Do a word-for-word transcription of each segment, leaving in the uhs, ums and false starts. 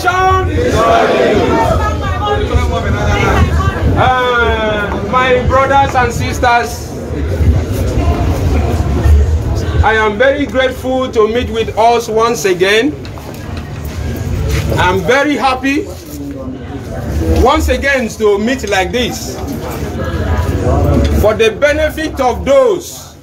nation. Uh, my brothers and sisters, I am very grateful to meet with us once again. I'm very happy once again to meet like this for the benefit of those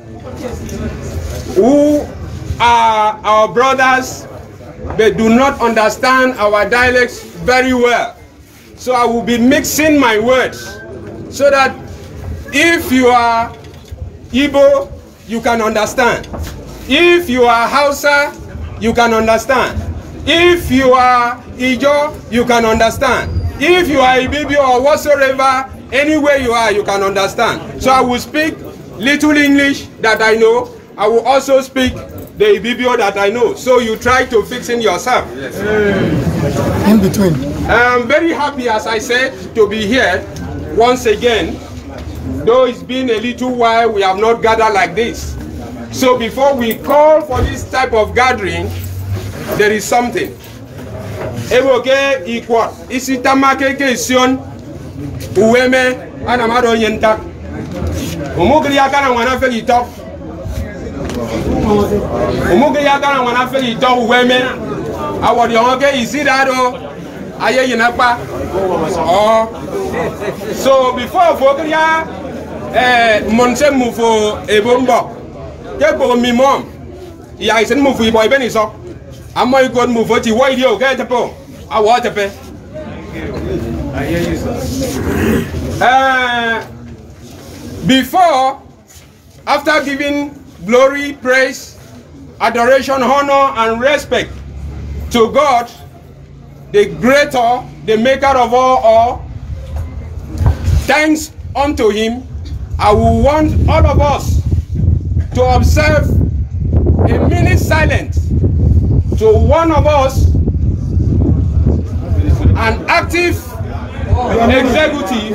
who are our brothers but do not understand our dialects very well. So I will be mixing my words so that if you are Igbo, you can understand. If you are Hausa, you can understand. If you are Ijo, you can understand. If you are Ibibio or whatsoever, anywhere you are, you can understand. So I will speak little English that I know. I will also speak the Ibibio that I know. So you try to fix in yourself. Yes. In between. I'm very happy, as I said, to be here once again. Though it's been a little while, we have not gathered like this. So before we call for this type of gathering, there is something. Evoke ikwa isitamake kesion uweme anamado yenta. Umugri yakana wana fegi top. Umugri yakana wana fegi top uweme. Awodi onke isidado aye yinapa. Oh. So before Vogria eh monse mufo ebombo. Kebo mi mom. Ya isen mufu iboy beniso. I'm going to move what you want to get the po. I want to pay. Uh, before, after giving glory, praise, adoration, honor, and respect to God, the Creator, the Maker of all, all, thanks unto Him, I will want all of us to observe a minute silence. To one of us, an active executive,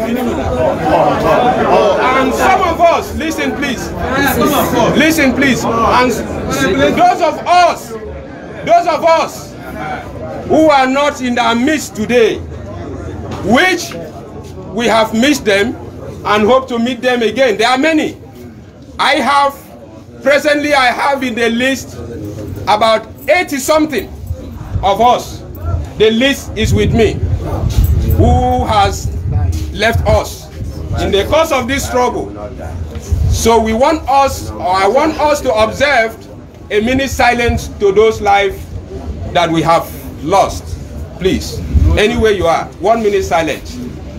and some of us, listen please, listen please, and those of us, those of us who are not in our midst today, which we have missed them and hope to meet them again. There are many. I have, presently I have in the list about eighty something of us. The list is with me. Who has left us in the course of this struggle. So we want us, or I want us to observe a minute silence to those lives that we have lost. Please, anywhere you are, one minute silence.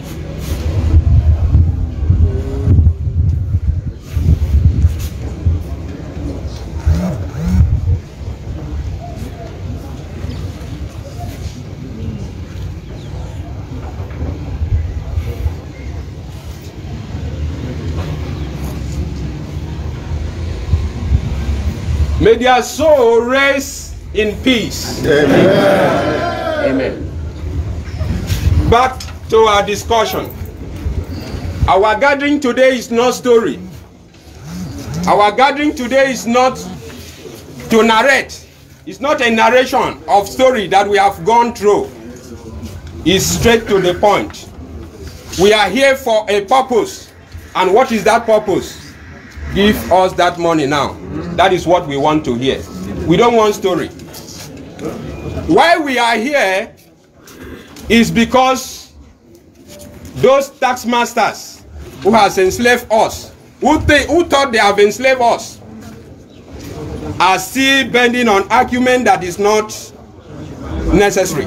May their soul rest in peace. Amen. Amen. Back to our discussion. Our gathering today is not story. Our gathering today is not to narrate. It's not a narration of story that we have gone through. It's straight to the point. We are here for a purpose. And what is that purpose? Give us that money now. That is what we want to hear. We don't want story. Why we are here is because those tax masters who has enslaved us, who, th who thought they have enslaved us, are still bending on argument that is not necessary.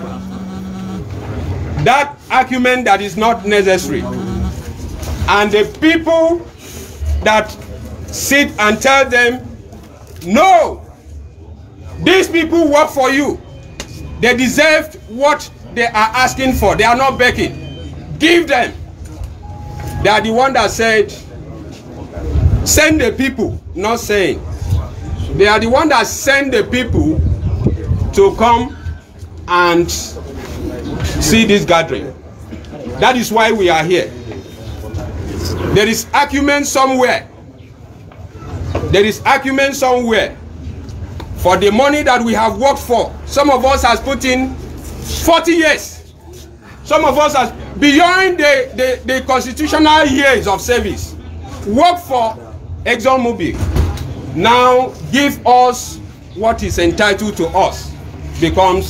That argument that is not necessary. And the people that sit and tell them, no, these people work for you. They deserve what they are asking for. They are not begging. Give them. They are the one that said, send the people, not saying. They are the one that send the people to come and see this gathering. That is why we are here. There is argument somewhere. There is argument somewhere for the money that we have worked for. Some of us has put in forty years. Some of us are beyond the, the, the constitutional years of service. Work for ExxonMobil. Now give us what is entitled to us. Becomes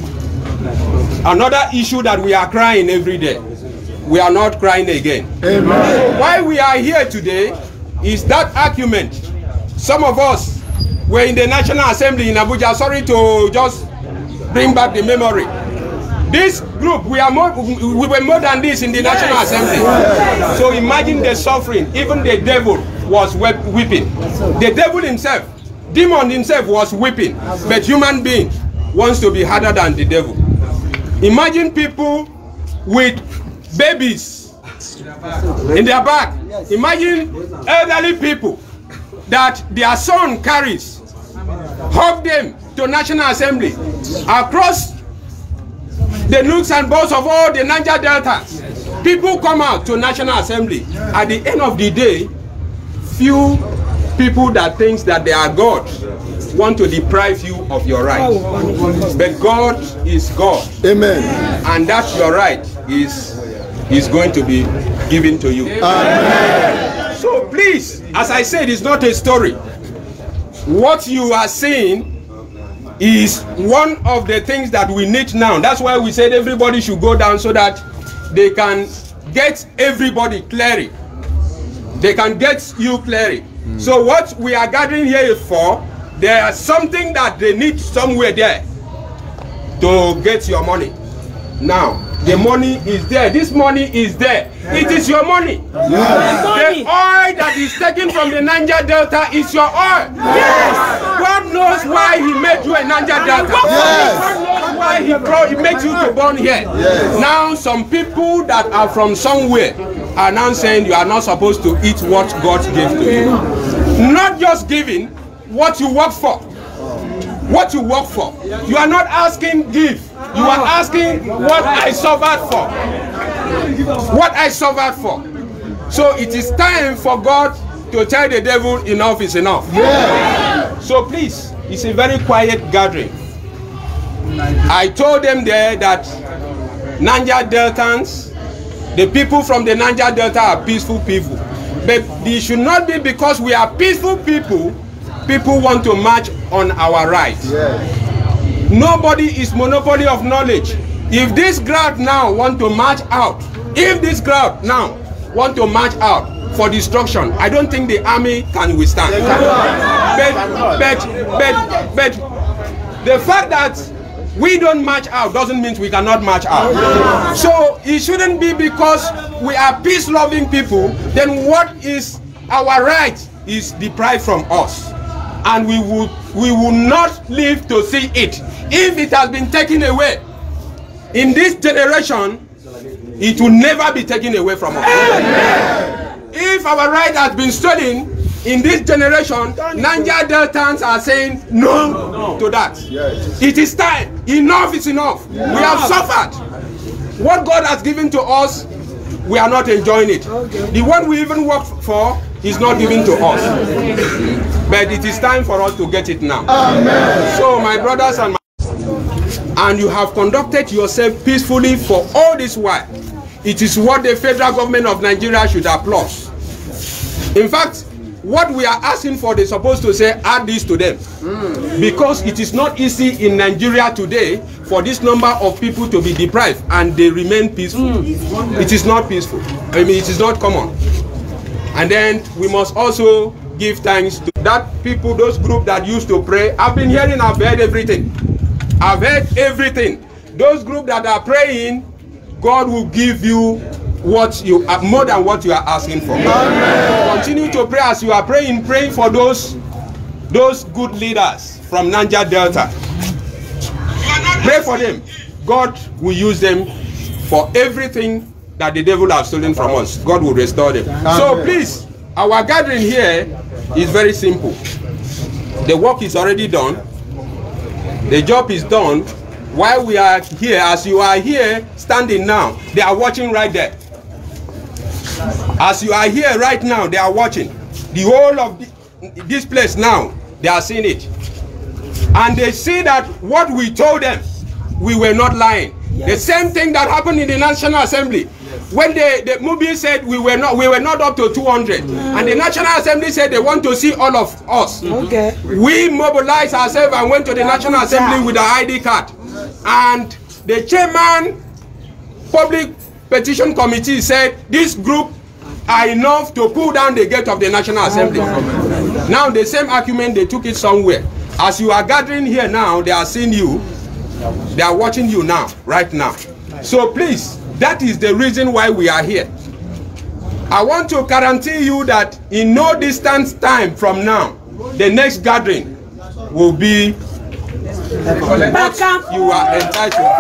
another issue that we are crying every day. We are not crying again. Amen. So why we are here today is that argument. Some of us were in the National Assembly in Abuja. Sorry to just bring back the memory. This group, we are more, we were more than this in the yes. National Assembly. Yes. So imagine the suffering. Even the devil was weeping. The devil himself, demon himself was weeping. But human being wants to be harder than the devil. Imagine people with babies in their back. Imagine elderly people that their son carries. Hug them to National Assembly. Across the nooks and bows of all the Niger Deltas, people come out to National Assembly. At the end of the day, few people that think that they are God want to deprive you of your right. But God is God. Amen. And that your right is, is going to be given to you. Amen. So please, as I said, it's not a story. What you are seeing is one of the things that we need now. That's why we said everybody should go down so that they can get everybody clearly. They can get you clearly. Mm. So what we are gathering here for, there's something that they need somewhere there to get your money. Now, the money is there. This money is there. It is your money. Yes. The oil that is taken from the Niger Delta is your oil. Yes. God knows why he made you a Niger Delta. Yes. God knows why he, brought, he made you to born here. Yes. Now, some people that are from somewhere are now saying you are not supposed to eat what God gave to you. Not just giving what you work for. What you work for. You are not asking give. You are asking what I suffered for. What I suffered for. So it is time for God to tell the devil enough is enough. Yeah. So please, it's a very quiet gathering. I told them there that Niger Deltans, the people from the Niger Delta are peaceful people. But it should not be because we are peaceful people, people want to march on our rights. Yes. Nobody is monopoly of knowledge. If this crowd now want to march out, if this crowd now want to march out for destruction, I don't think the army can withstand. But, but, but, but the fact that we don't march out doesn't mean we cannot march out. So it shouldn't be because we are peace-loving people, then what is our right is deprived from us. And we would we will not live to see it. If it has been taken away in this generation, it will never be taken away from us. Amen. If our right has been stolen in this generation, Niger Deltans are saying no, no to that. Yes. It is time. Enough is enough. Yeah. We have suffered. What God has given to us, we are not enjoying it. Okay. The one we even worked for is not given to us. But it is time for us to get it now. Amen. So my brothers and my and you have conducted yourself peacefully for all this while. It is what the federal government of Nigeria should applaud. In fact, what we are asking for, they're supposed to say, add this to them. Mm. Because it is not easy in Nigeria today for this number of people to be deprived and they remain peaceful. Mm. It is not peaceful. I mean, it is not common. And then we must also give thanks to that people, those groups that used to pray. I've been hearing, I've heard everything. I've heard everything. Those groups that are praying, God will give you what you are, more than what you are asking for. Amen. Continue to pray as you are praying. Pray for those, those good leaders from Niger Delta. Pray for them. God will use them for everything that the devil has stolen from us. God will restore them. Amen. So please, our gathering here is very simple. The work is already done. The job is done. While we are here, as you are here standing now, they are watching right there. As you are here right now, they are watching. The whole of the, this place now, they are seeing it. And they see that what we told them we were not lying. Yes. The same thing that happened in the National Assembly. Yes. When the, the movie said we were not we were not up to two hundred, mm. and the National Assembly said they want to see all of us. Okay. We mobilized ourselves and went to the National Assembly with our I D card. And the chairman, Public Petition Committee, said this group are enough to pull down the gate of the National Assembly. Okay. Now the same argument, they took it somewhere. As you are gathering here now, they are seeing you. They are watching you now, right now. So please, that is the reason why we are here. I want to guarantee you that in no distant time from now, the next gathering will be what you are entitled.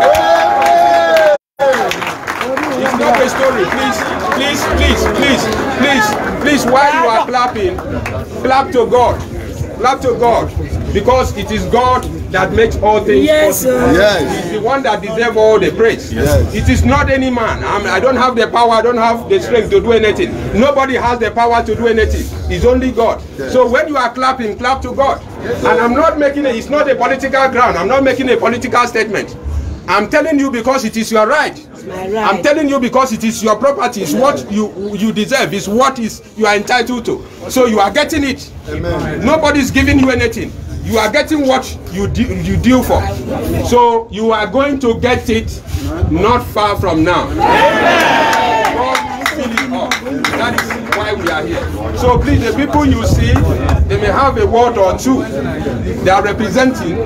It's not a story. Please, please, please, please, please, please, while you are clapping, clap to God. Clap to God. Because it is God that makes all things yes, possible. Yes. He's the one that deserves all the praise. Yes. It is not any man. I mean, I don't have the power, I don't have the strength to do anything. Nobody has the power to do anything. It's only God. Yes. So when you are clapping, clap to God. Yes. And I'm not making it, it's not a political ground. I'm not making a political statement. I'm telling you because it is your right. Right. I'm telling you because it is your property. It's what you you deserve. It's what is you are entitled to. So you are getting it. Amen. Nobody's giving you anything. You are getting what you do, you due for. So you are going to get it not far from now. God fill it up. That is why we are here. So please, the people you see, they may have a word or two. They are representing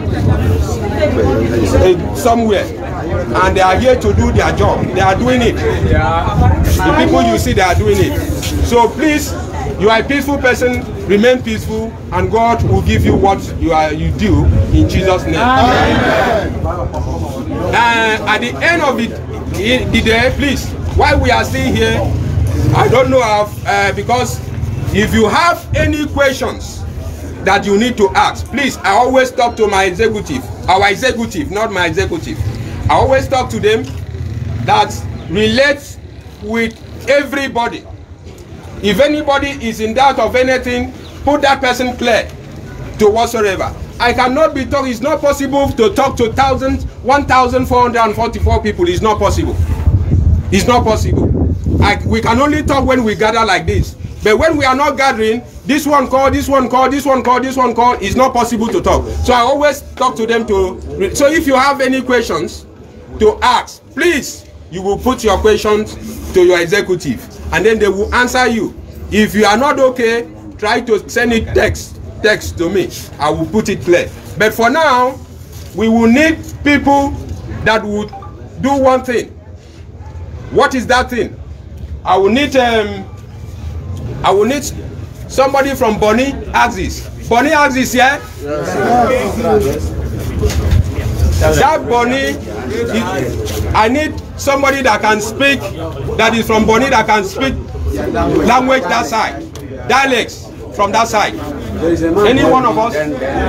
uh, somewhere. And they are here to do their job. They are doing it. The people you see, they are doing it. So please, you are a peaceful person, remain peaceful, and God will give you what you are you do in Jesus' name. Amen. Uh, at the end of it, the day, please, while we are still here, I don't know how, uh, because if you have any questions that you need to ask, please, I always talk to my executive, our executive, not my executive. I always talk to them that relates with everybody. If anybody is in doubt of anything, put that person clear to whatsoever. I cannot be talking. It's not possible to talk to thousands, one thousand four hundred forty-four people. It's not possible. It's not possible. I, we can only talk when we gather like this. But when we are not gathering, this one call, this one call, this one call, this one call, it's not possible to talk. So I always talk to them to. So if you have any questions to ask, please, you will put your questions to your executive, and then they will answer you. If you are not okay, try to send it text text to me. I will put it clear. But for now, we will need people that would do one thing. What is that thing? I will need um I will need somebody from Bonny Axis. Bonny Axis, yeah? Yes. That Bonny, I need somebody that can speak, that is from Bonny, that can speak language that side, dialects from that side. Any one of us?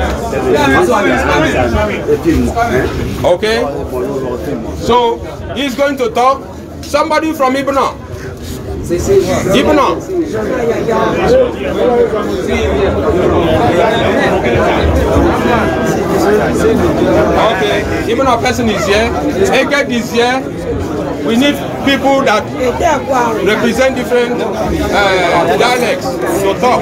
Okay. So he's going to talk. Somebody from Ibno. Ibno. Okay. Even a person is here. Eket is here. We need people that represent different uh, dialects to talk.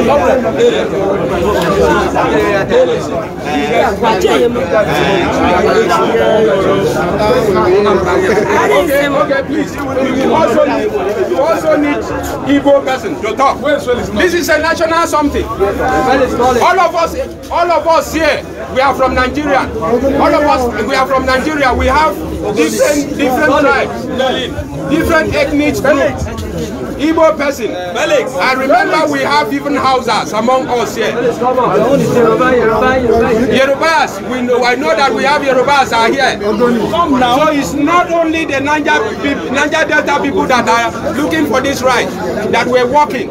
Okay, okay, please. You also need, you also need Igbo person to talk. This is a national something. All of us, all of us here, we are from Nigeria. All of us, we are from Nigeria. We have different different tribes, different ethnic groups. Igbo person. I remember we have even houses among us here. Yorubas, we know. I know that we have Yorubas are here. So it's not only the Niger people, Niger Delta people that are looking for this right, that we're walking.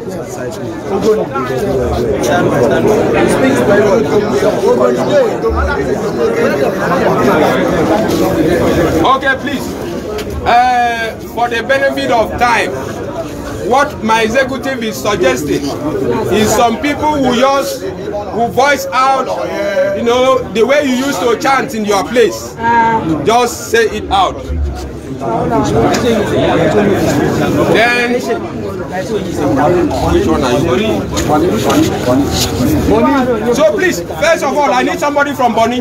Okay, please. Uh, for the benefit of time, what my executive is suggesting is some people who just who voice out, you know, the way you used to chant in your place. Just say it out. Then, which one are you? So please, first of all, I need somebody from Bonny.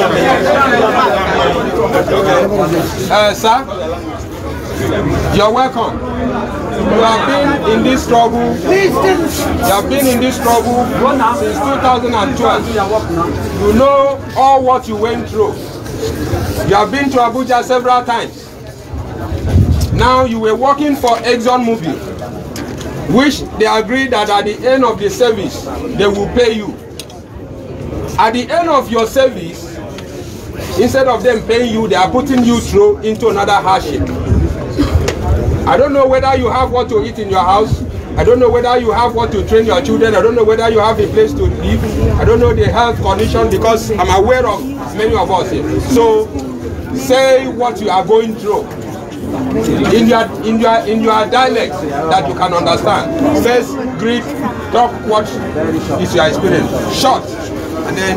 Uh, sir, you're welcome. You have been in this struggle. You have been in this struggle since two thousand twelve. You know all what you went through. You have been to Abuja several times. Now you were working for Exxon Mobil, which they agreed that at the end of the service, they will pay you. At the end of your service, instead of them paying you, they are putting you through into another hardship. I don't know whether you have what to eat in your house. I don't know whether you have what to train your children. I don't know whether you have a place to live. I don't know the health condition, because I'm aware of many of us here. So say what you are going through in your in your in your dialect that you can understand. First, greet, talk what is your experience. Short, and then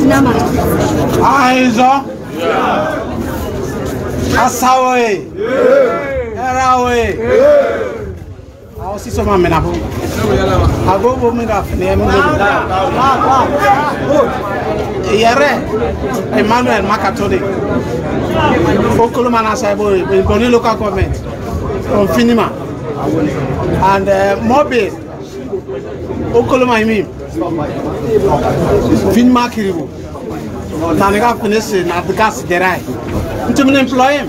Aizo, Asawe, Erawe. I'll see some men. I'll go for me. Emmanuel Makatode. Okolomana Saibo, Boni local government from Finima. And uh, Mobile. Okoloma Imi. Finima Kiribu. Nanaga finish na because derai. To employ him.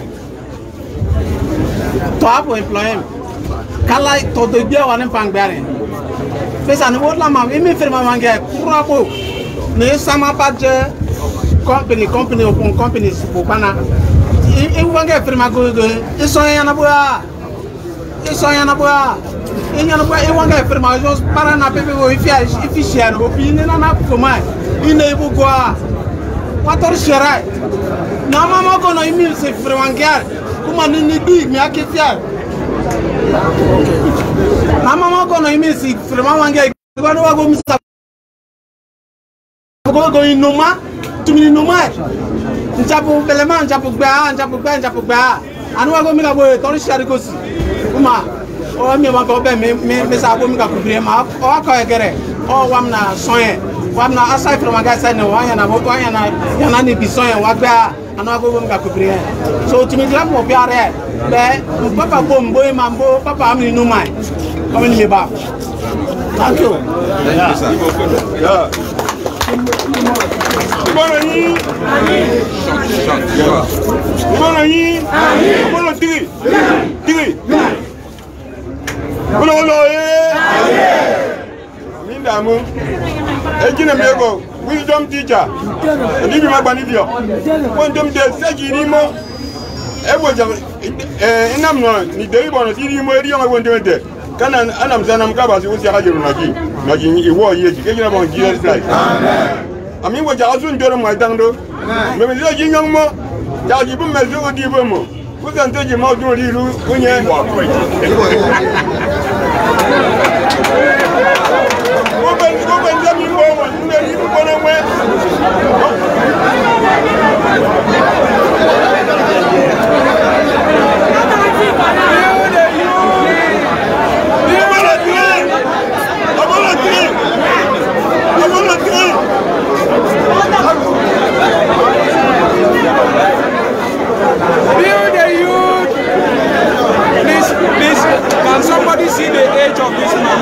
To have employ him. Kala to the dia wan pang bare. Pesa no la ma imi firma manga kurabo. Ne sama badge company company upon companies bana. I wanga firma go go. Iso yana bua. Iso yana bua. Inyana bua I wanga firma just para na pepe go ifia ifisia no bi ni na na koma. Ine ibu kwa. Wator share. Na mama go no imi se firma ngar. Kuma ni ni bi mi akifia. Mama mako no imisi firma wange kwani wago misa go go inuma tumini numa nchapo belema nchapo gba nchapo gba nchapo gba anu wago mi la bo tori shari kosi uma o mi ma ko be mi mi sa bo mi ka kubire ma o ka egere o wamna soye wamna aside from ga say no wa yana bo wa yana yana ni bi soye wa gba anu wago mi ka kubire so tumini la mo biare be papa bombo mambo papa amni numai come ni ba thank you yeah yeah Bona ni amen Bona ni amen Bona tiri tiri Bona lo eh amen minda mu ejina mego wisdom teacher ni bi magba ni dio won dem de sagiri mo ebo jam eh inam no ni dei bono tiri mo eri yon won dem de kana anam sanam ka ba si usi ka jiru naki naki iwo yeji ke jina bon Jesus Christ amen ami wo ja asun joro mo dangdo me me lo jinyong mo ja ji bu me zo di bo mo ku san to ji mo dun ri ru kunye wo ben go ben jami mo mo ne ri bu bono we Please, please, can somebody see the age of this man?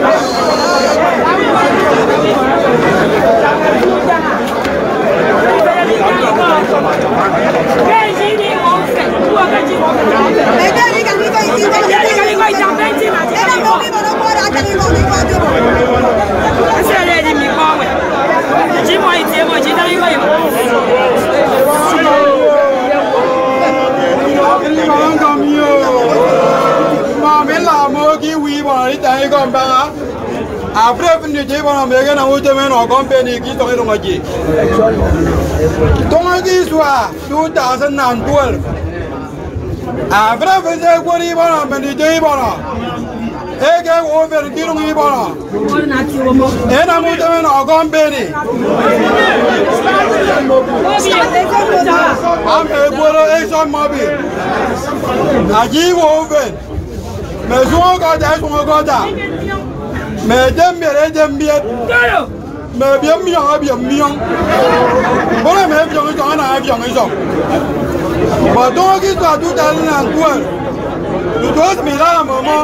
Après, vous ne dites pas que vous avez un compagnie qui est en train de donc, il soit deux mille douze. Après, vous avez quoi? ege wo ver diru ngi bona ena mu de na ogon beni am e boro e so mobi aji wo ver me zo ga da zo ga da me dem mere dem biet me biam mi ha biam mi on bona me biam zo na biam zo ba do ki to du da na ku tu dos mi la mama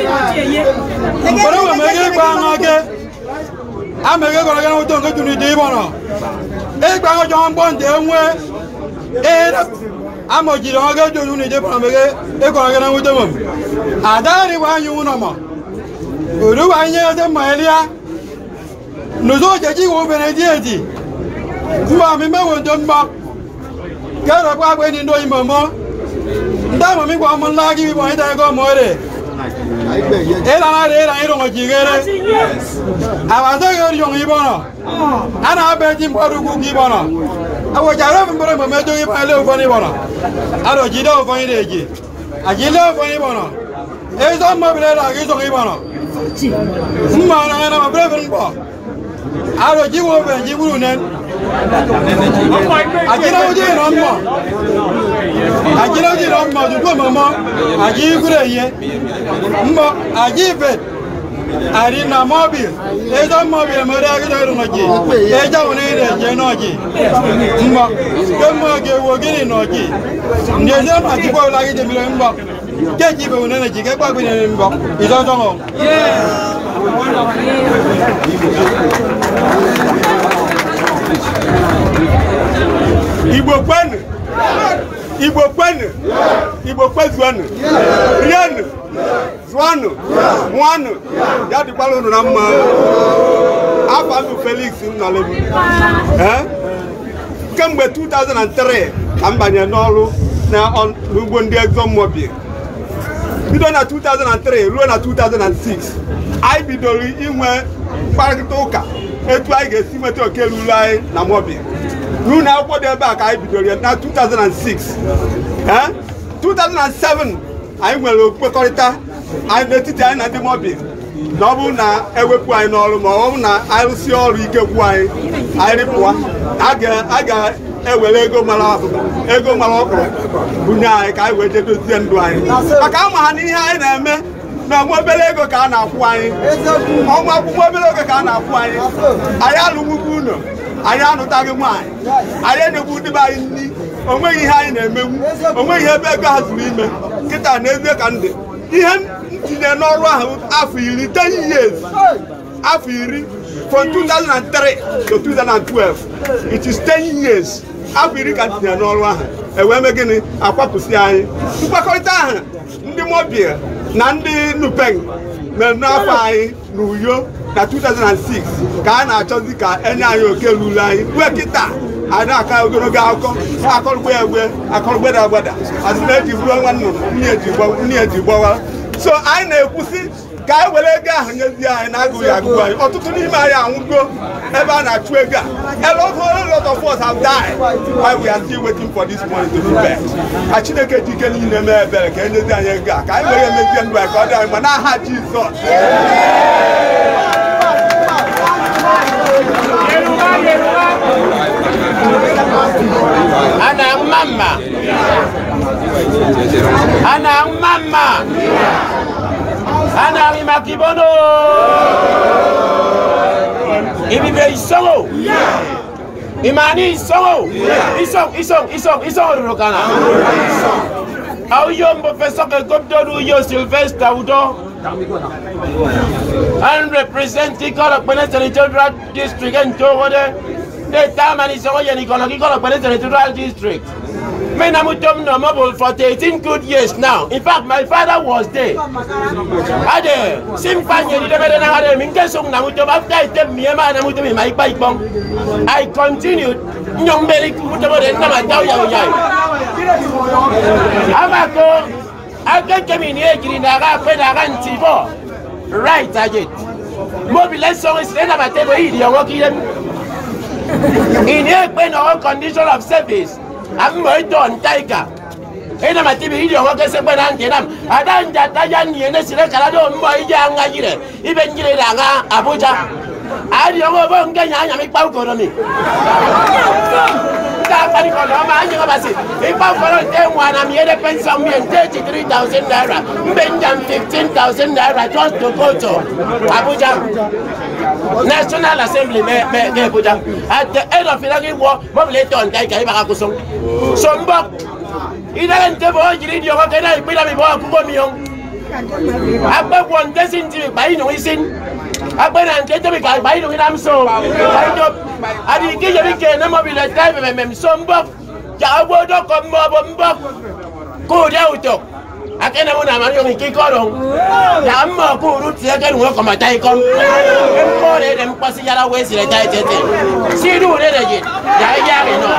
bara me ge ba nga ge a me ge ko ga no to ngi tu ni de bona e gba ngo jo n bon de nwe e a mo ji ro ge jo ni de bona me ge e ko ga na wo de mo adari wa yu no mo olu wa nye de ma elia no zo je ji wo be ne di edi ma mi me wo do mba ke ro pa gbe ni ndo imo mo nda mo mi gwa mo la gi bi mo ida go mo re e la na re la iro ngo ji gere awa so yo yo ngi bono ana be ji mo ru ku gi bono awo ja ro mo mo me do gi ba le o fo ni bono aro ji do fo ni de ji a ji le fo ni bono e so mo bi le la gi so gi bono mma na na ma bre fen bo aro ji wo be ji buru nen ajira oje no mo ajira oje no mo du ko mo aji gure ye mo aji be ari na mobi e do mobi mo re ga do no ji e ja woni re je no ji mo ke mo ge wo gini no ji nde je ma ji ko la gi de mi le mo ke ji be woni na ji ke gba bi ne mo izo so mo Igbo kwenu Igbo kwenu Igbo kwezuanu rienu zuanu mwanu ya di kwalo na mma afandu Felix Nnalebu eh kemgbe two thousand three ka mbanye n'ọrụ na n'ugbo ndị ExxonMobil bido na two thousand three ruo na two thousand six anyị bidoro inwe mkparịta ụka etu anyị ga-esi nweta oke ruru anyị na mobil n'ụlọ akwụkwọ dị ebe a ka anyị bidoro ya na two thousand six eh two thousand seven anyị nwere okpekọrịta anyị n'etiti anyị na ndị mobil na ọ bụrụ na ewepụ anyị n'ọrụ ma ọ bụrụ na anyị rụsie ọrụ ike gwụ anyị anyị rịpụwa a ga-ewere ego mara abụba ego mara ọkpụrụ bunye anyị ka anyị wee jee dozie ndụ anyị maka ama ha n'ihe anyị na-eme na ọnwa obere ego ka a na-akwụ anyị ọnwa akwụkwọ obere ego ka a na-akwụ anyị anyị alụgbugo ụlọ anyị anụtaghị nwaanyị anyị enegbu ndị be anyị nri onweghị ihe anyị na-emenwu onweghị ebe ego ha zuru ime nkịta na ezie ka ndị ihe ntinye n'ọrụ ahụ afọ iri ten years afọ iri from two thousand three to two thousand twelve it is ten years afọ iri ka ntinye n'ọrụ ahụ ewee mee gịnị akwapụsị anyị mkpakọrịta ahụ ndị mobil na ndị Nupeng mere n'afọ anyị n'Uyo na two thousand six ka a na-achọzi ka enye anyị oke ruru anyị wee kịta anyị na-aka ogologo akụkọ akọrọgbe egbe akọrọgbe da agbada asị na eji gbuo nwa nnụnụ nwunye ji gbawa so anyị na-ekwusi ka anyị were ego ahụ nyezi anyị na-agụghị agụgụ anyị ọtụtụ n'ime anyị anwụgo ebe a na-achụ ego a a lot of us have died while we are still waiting for this money to be back. Ka Chineke ji ike niile mee ebere ka enyezi anyị ego a ka anyị were emezie ndụ anyị ka ọ dị anyị ma n'aha Jizọs. Ana mama Ana mama Ana mimakibono Ibibe isongo Imani isongo Isong isong isong isong rokana Auyo professeur que Gobdodu yo Sylvester Udo and representing Kolok Territorial District and Towode the time and is all Yanni Kolok Territorial District. Men are no mobile for eighteen good years now. In fact, my father was there. Ade, Simpany, the Bedan Minkasum Namutum after I tell me, Namutum, my bike bomb. I continued. Young Belly Kutabo and Namataya. Amako, I can't come in here in a Tibo. Right, I get. Mobile song is then about table, you're working in here when all condition of service. I'm going to on Tiger. ina matibi hiyo ngoke sebe na ngenam adanja tajani ene sire kala do mbo ija ngajire ibe njire danga Abuja adi ngo bo ngenya nya mi pa ko do mi ta pa ni ko do ma anya ba si mi pa ko do te mwana mi ede pension mi thirty-three thousand naira mbenjam fifteen thousand naira just to go to Abuja National Assembly me me me Abuja at the end of it wo mo le ton kai kai ba ka kusong so mbok ida nte bo jiri dio ko kana ipila mi bo ku bo mi yon abba won desin ti ba ino isin abba na nte to mi ka ba ino ina so adi ki je bi ke na mo bi le tai me me so mbok ja bo do ko mo bo mbok ko dia uto akena mo na ma yon ki ko ron ya amma ko ru ti ga nu ko ma tai ko ko le dem pasi yara we si le tai tete si du le de je ya ya ke no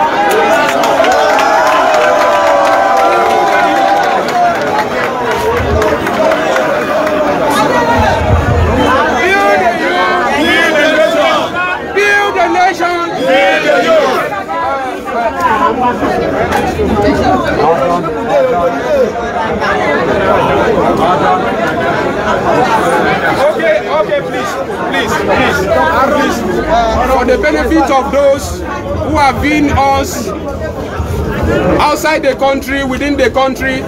Okay, okay, please, please, please, please. For the benefit of those who have been us outside the country, within the country,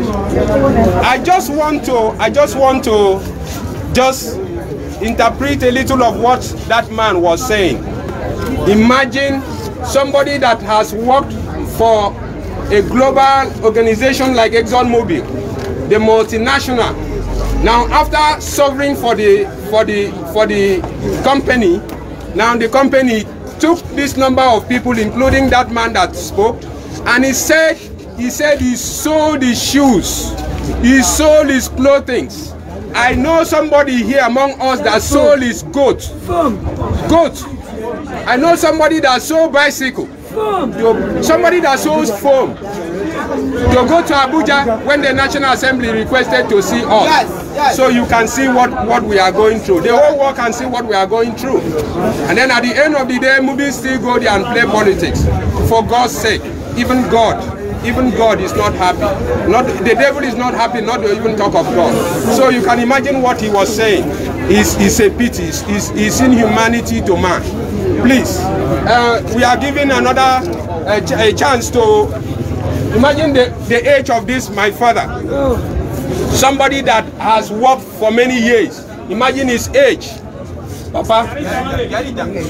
I just want to, I just want to just interpret a little of what that man was saying. Imagine somebody that has worked for a global organization like ExxonMobil, the multinational. Now, after suffering for the for the for the company, now the company took this number of people, including that man that spoke, and he said he said he sold his shoes, he sold his clothing. I know somebody here among us that sold his goat. Goat. I know somebody that sold bicycle. Somebody that sells foam. To go to Abuja when the National Assembly requested to see us. Yes, yes. So you can see what, what we are going through. The whole world can see what we are going through. And then at the end of the day, movies still go there and play politics. For God's sake, even God, even God is not happy. Not the devil is not happy, not to even talk of God. So you can imagine what he was saying. It's, it's a pity. It's, it's inhumanity to man. Please, uh, we are giving another uh, ch a chance to imagine the, the age of this, my father. Somebody that has worked for many years. Imagine his age. Papa? Sorry, please.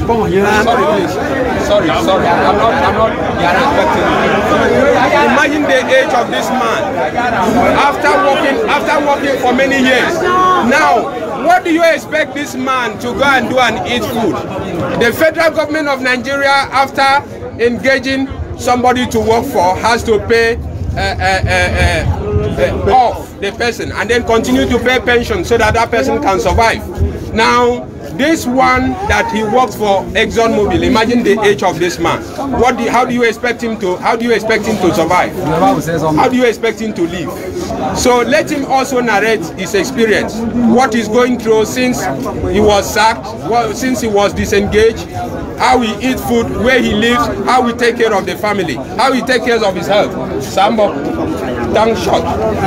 Sorry, sorry. I'm not, I'm not respecting you. Imagine the age of this man. After working, after working for many years. Now, what do you expect this man to go and do and eat food? The federal government of Nigeria, after engaging somebody to work for, has to pay uh, uh, uh, uh, uh, off the person and then continue to pay pension so that that person can survive. Now, this one that he works for ExxonMobil, imagine the age of this man. What do, how do you expect him to how do you expect him to survive? How do you expect him to live? So let him also narrate his experience, what he's going through since he was sacked, well, since he was disengaged, how he eats food, where he lives, how he take care of the family, how he take care of his health. Sambo, tongue shot.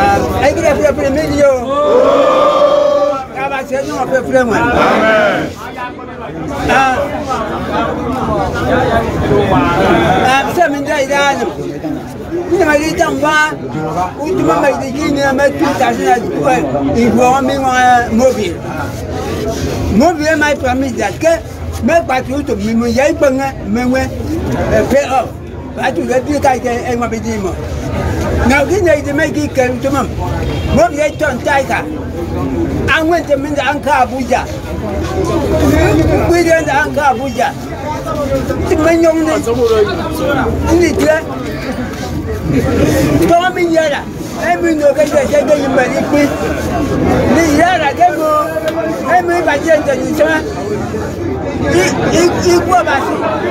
Amen. Mobile my promise that make back to me me yai banga me we pay off. I to get you guys and my bedimo. Now can they make it come to mom? Mobile turn tiger. I went to meet the Anka Abuja. We didn't Anka Abuja. The man young in it. Come in here. I mean, no, I said, you may quit. The Yara Demo, I mean, by gentlemen, you go back.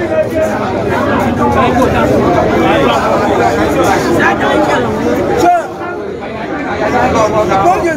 So, People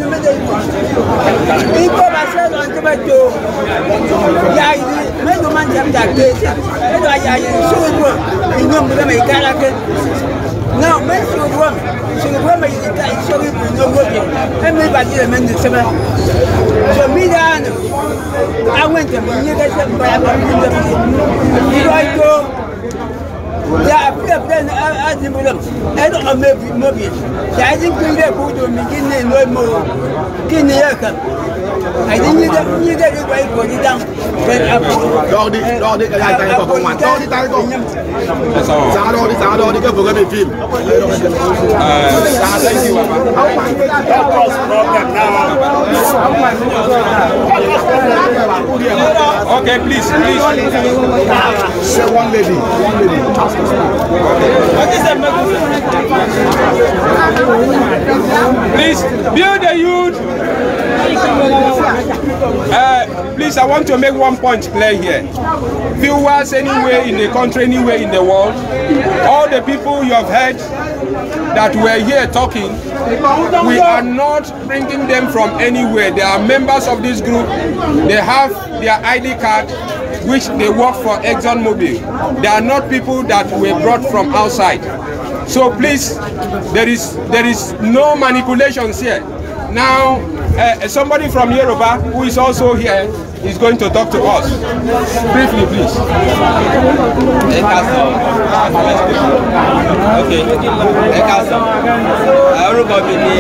myself on tomato. Yeah, make the man jump that case. I show you. You know, make Non, mais sur le bois, sur le bois, mais il est sur le bois. Même les bâtiments, les mêmes de semaine. Je m'y donne. À Winter, il y a des gens qui ont il doit être. Il y a plein plein à développer. Et donc, on met mobile. Il y a des gens qui ont des mais qui n'est pas mot. Qui n'est pas. I didn't need that. You get it right for the down. Lordi, Lordi, que ya está con más. Lordi está con. Ça Lordi, ça Lordi que vous avez film. Okay, please, please. C'est one lady, one lady. Please, build the youth. Uh, please, I want to make one point clear here. Viewers anywhere in the country, anywhere in the world, all the people you have heard that were here talking, we are not bringing them from anywhere. They are members of this group. They have their I D card, which they work for ExxonMobil. They are not people that were brought from outside. So please, there is there is no manipulations here. Now, uh, somebody from Yoruba who is also here is going to talk to us. Briefly, please. Okay. Ekaso. Orúkọ mi ni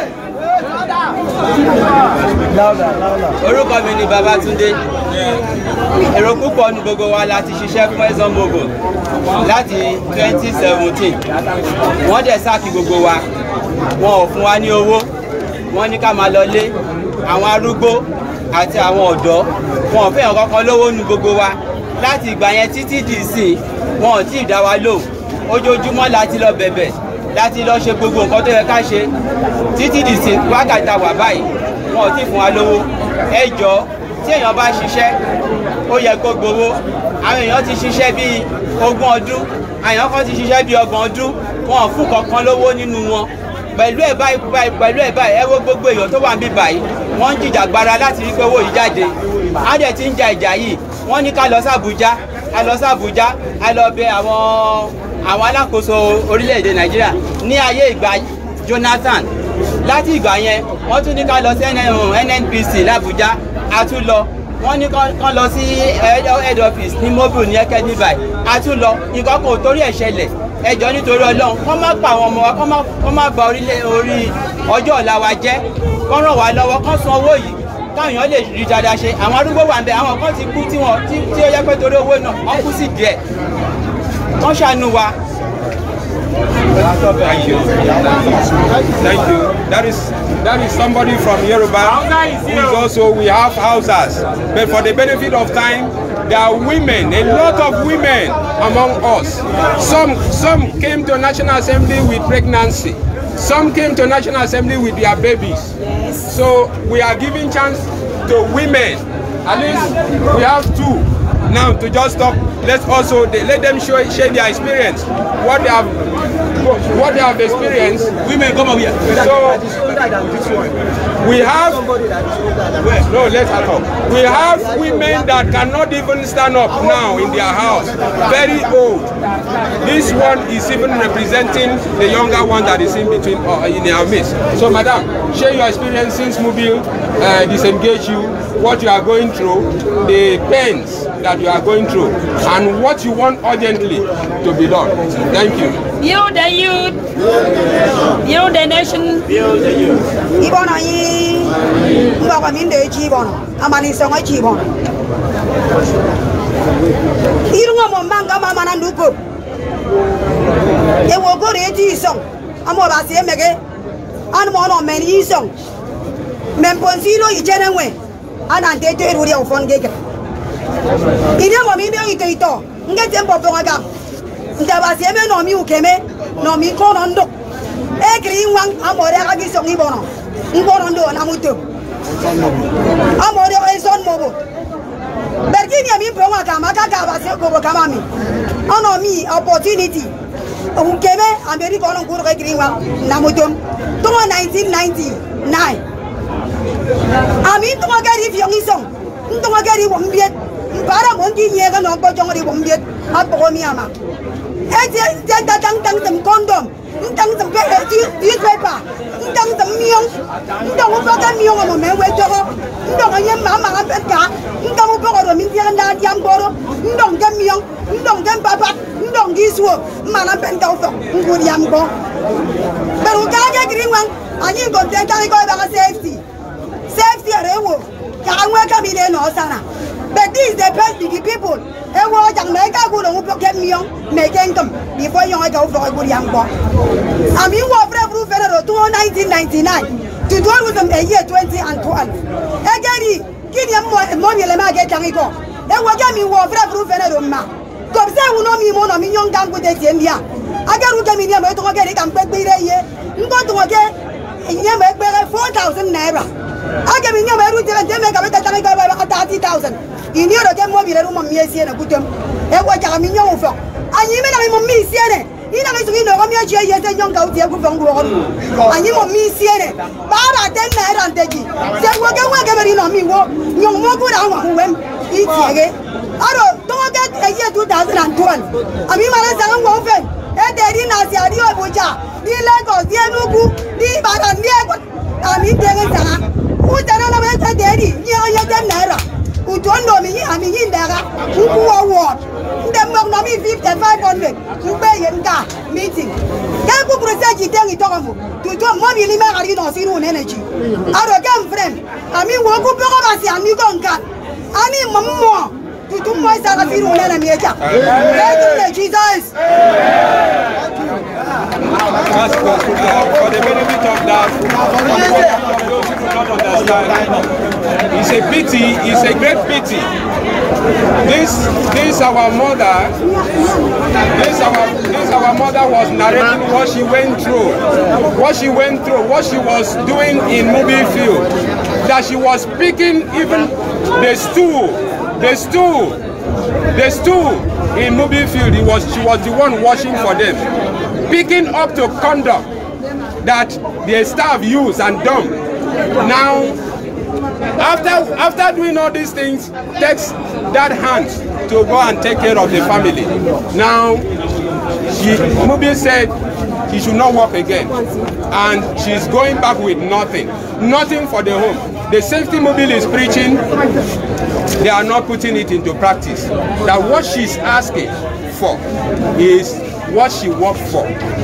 Orúkọ mi ni Babatunde. Èrò púpọ̀ ní gbogbo wa láti ṣiṣẹ́ fún ExxonMobil láti twenty seventeen. Wọ́n dẹ̀ sáàkì gbogbo wa. Wọn ò fún wa ní owó. Wọ́n ní ká máa lọ lé àwọn arúgbó àti àwọn ọ̀dọ́. Wọn ò fẹ́yàn kankan lówó ní gbogbo wa. Láti ìgbà yẹn títí di ìsìn, wọn ò tí ì dá wa lò. Ojoojúmọ́ láti lọ bẹ̀bẹ̀, láti lọ ṣe gbogbo nǹkan tó yẹ ká ṣe. Títí di ìsìn wákàtí wà báyìí, wọn ò tí ì fún wa lówó. Ẹ jọ̀ọ́, tí èèyàn bá ṣiṣẹ́, ó yẹ kó gbowó. Àwọn èèyàn ti ṣiṣẹ́ bíi ogún ọdún, àwọn èèyàn kan ti ṣiṣẹ́ bíi ọgbọ̀n ọdún, wọn ò fún kankan lówó nínú wọn. Pẹ̀lú ẹ̀ báyìí pẹ̀lú ẹ̀ báyìí ẹ wo gbogbo èèyàn tó wà níbí báyìí wọ́n ń jìjàgbara láti rí pé owó yìí jáde. Á dẹ̀ ti ń ja ìjà yìí wọ́n ní ká lọ sí Àbújá a lọ sí Àbújá a lọ bẹ̀ àwọn àwọn alákòóso orílẹ̀-èdè Nàìjíríà ní ayé ìgbà Jonathan. Láti ìgbà yẹn wọ́n tún ní ká lọ sí N N P C l'Àbújá a tún lọ. Wọ́n ní kán lọ sí head office ní Mobil ní Ẹ̀kẹ́ ní báyìí a tún lọ. Nǹkan kò torí ẹ̀ ṣẹlẹ̀. Ẹ jọ̀ọ́ nítorí Ọlọ́run kán má pa àwọn ọmọ wa kán má bà orílẹ̀ orí ọjọ́ ọ̀la wa jẹ́, kán ràn wá lọ́wọ́, kán san owó yìí káwọn èèyàn lè rí dáadáa ṣe. Àwọn arúgbó wà ń bẹ, àwọn kan ti kú tí wọ́n tí ó yẹ pé torí owó náà wọ́n kú sí díẹ̀. Wọ́n ṣàánú wa. Thank you. Thank you. That is that is somebody from Yoruba who is also, we have houses. But for the benefit of time, there are women, a lot of women among us. Some some came to National Assembly with pregnancy. Some came to National Assembly with their babies. So we are giving chance to women. At least we have two now to just talk. Let's also they, let them show share their experience, what they have what they have experienced. Women come over here. So we have no let's talk. We have women that cannot even stand up now in their house, very old. This one is even representing the younger one that is in between uh, in our midst. So madam, share your experience since Mobil uh, disengage you, what you are going through, the pains that you are going through, and what you want urgently to be done. Thank you. Build the youth. Build the nation. Build the youth. Ibono yi, mbakwa minde chibono, amani songa chibono. Irunga mombanga mama na nduko. Ye wogore eti song, amo basi emege, anu mono meni song. Memponsilo ijenenwe, anante te ruri ofongeke. Ine mo mi be ite ito, nge tempo ponga. Ndabasi eme no mi ukeme, no mi kono ndo. E kri wang amore agi songi bono. Ngbono ndo na mutu. Amore ExxonMobil. Bergini mi ponga kama kaka basi gobo kama mi. Ono mi opportunity. Ukeme amberi kono nguro ke kri wang na mutu. To nineteen ninety-nine. Ami to gari fi yongi song. Ndo gari wombiet. Para mongi yega no bojongo di wombiet. Apo mi ama. Eh, dia dia datang datang condom. ndong ba ka mi ngo me we jogo ndong ye mama ga peka ndong bo ro mi dia na dia mboro ndong ga mi ndong ga baba ndong gi suo mana ben ka fo nguri yam go pero ka ga green one ani go de ta go ba safety safety are wo ka nwe ka mi le no sana but this the best big people e wo jang me ka go lo ke mi me kengdom before you ga fo nguri yam go ami wo brave roof federal to nineteen ninety-nine to do with them a year twenty and twelve egeri kini mo mo mi le ma ge jang go e wo ga mi wo brave roof federal ma ko se wu no mi mo no mi nyong gang go de tie ndia agaru ga mi ni mo to go ge kan pe pe re ye ngo to ge nye me pe four thousand naira aga mi nye me ru dire de me ga be ta ga ba thirty thousand ini ro ge mo bi re ru mo mi esie na gutem e wo ja mi nyong fo anyi me na mi mo mi sie ne ina me sugi no go mi a je ye te nyong ga u tie ku fo ngro ko anyi mo mi sie ne ba ba ten naira nteji se wo ge wo ge be ri no mi wo nyong mo ku da wa hu wem i tie ge aro to ge e ye two thousand twelve ami ma le sa ngo fe e de ri na si ari obuja ni Lagos di Enugu ni Ibadan ni Ego ami tere sa u tere na me se de ri ni o ye ten naira u to no mi ami yin dara u ku wo wo ndem mo no mi fifty-five hundred u be ye nka meeting ke ku process ji ten ito ko to to mo mi li me ari no si ru energy aro kem frame ami wo ku be ko ba si ami ko nka ani mo mo to to mo sa ka si ru na mi eja thank you Jesus. That's good. Uh, for the benefit of that, for those who do not understand, it's a pity, it's a great pity. This, this our mother, this our, this our mother was narrating what she went through, what she went through, what she was doing in movie field, that she was picking even the stool, the stool, the stool in movie field. It was, she was the one washing for them, picking up to conduct that the staff use and dump. Now, after after doing all these things, takes that hand to go and take care of the family. Now, she Mubi said she should not work again, and she's going back with nothing, nothing for the home. The safety mobile is preaching, they are not putting it into practice. That what she's asking for is what she worked for.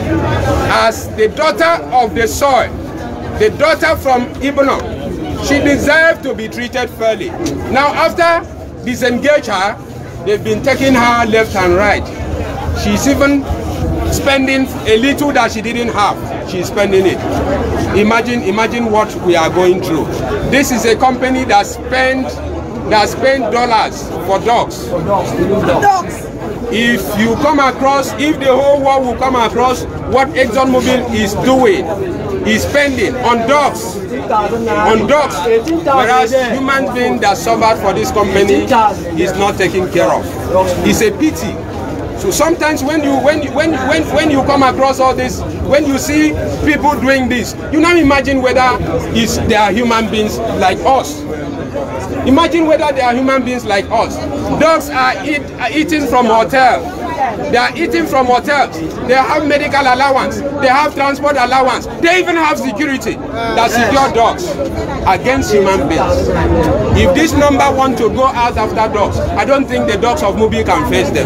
As the daughter of the soil, the daughter from Ibono, she deserves to be treated fairly. Now after disengage her, they've been taking her left and right. She's even spending a little that she didn't have. She's spending it. Imagine, imagine what we are going through. This is a company that spend that spend dollars for dogs. Dogs. If you come across, if the whole world will come across what ExxonMobil is doing, is spending on dogs, on dogs, whereas human being that suffered for this company is not taken care of. It's a pity. So sometimes when you when you when when when you come across all this, when you see people doing this, you now imagine whether it's they are human beings like us. Imagine whether they are human beings like us. Dogs are, eat, are eating from hotels. They are eating from hotels. They have medical allowance. They have transport allowance. They even have security that secure dogs against human beings. If this number want to go out after dogs, I don't think the dogs of Mubi can face them.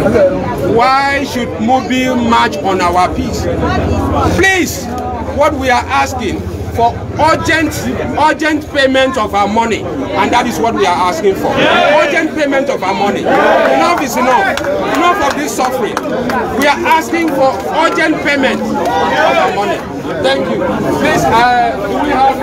Why should Mubi march on our peace? Please, what we are asking for urgent, urgent payment of our money, and that is what we are asking for. Urgent payment of our money. Enough is enough. Enough of this suffering. We are asking for urgent payment of our money. Thank you. Please, uh, do we have?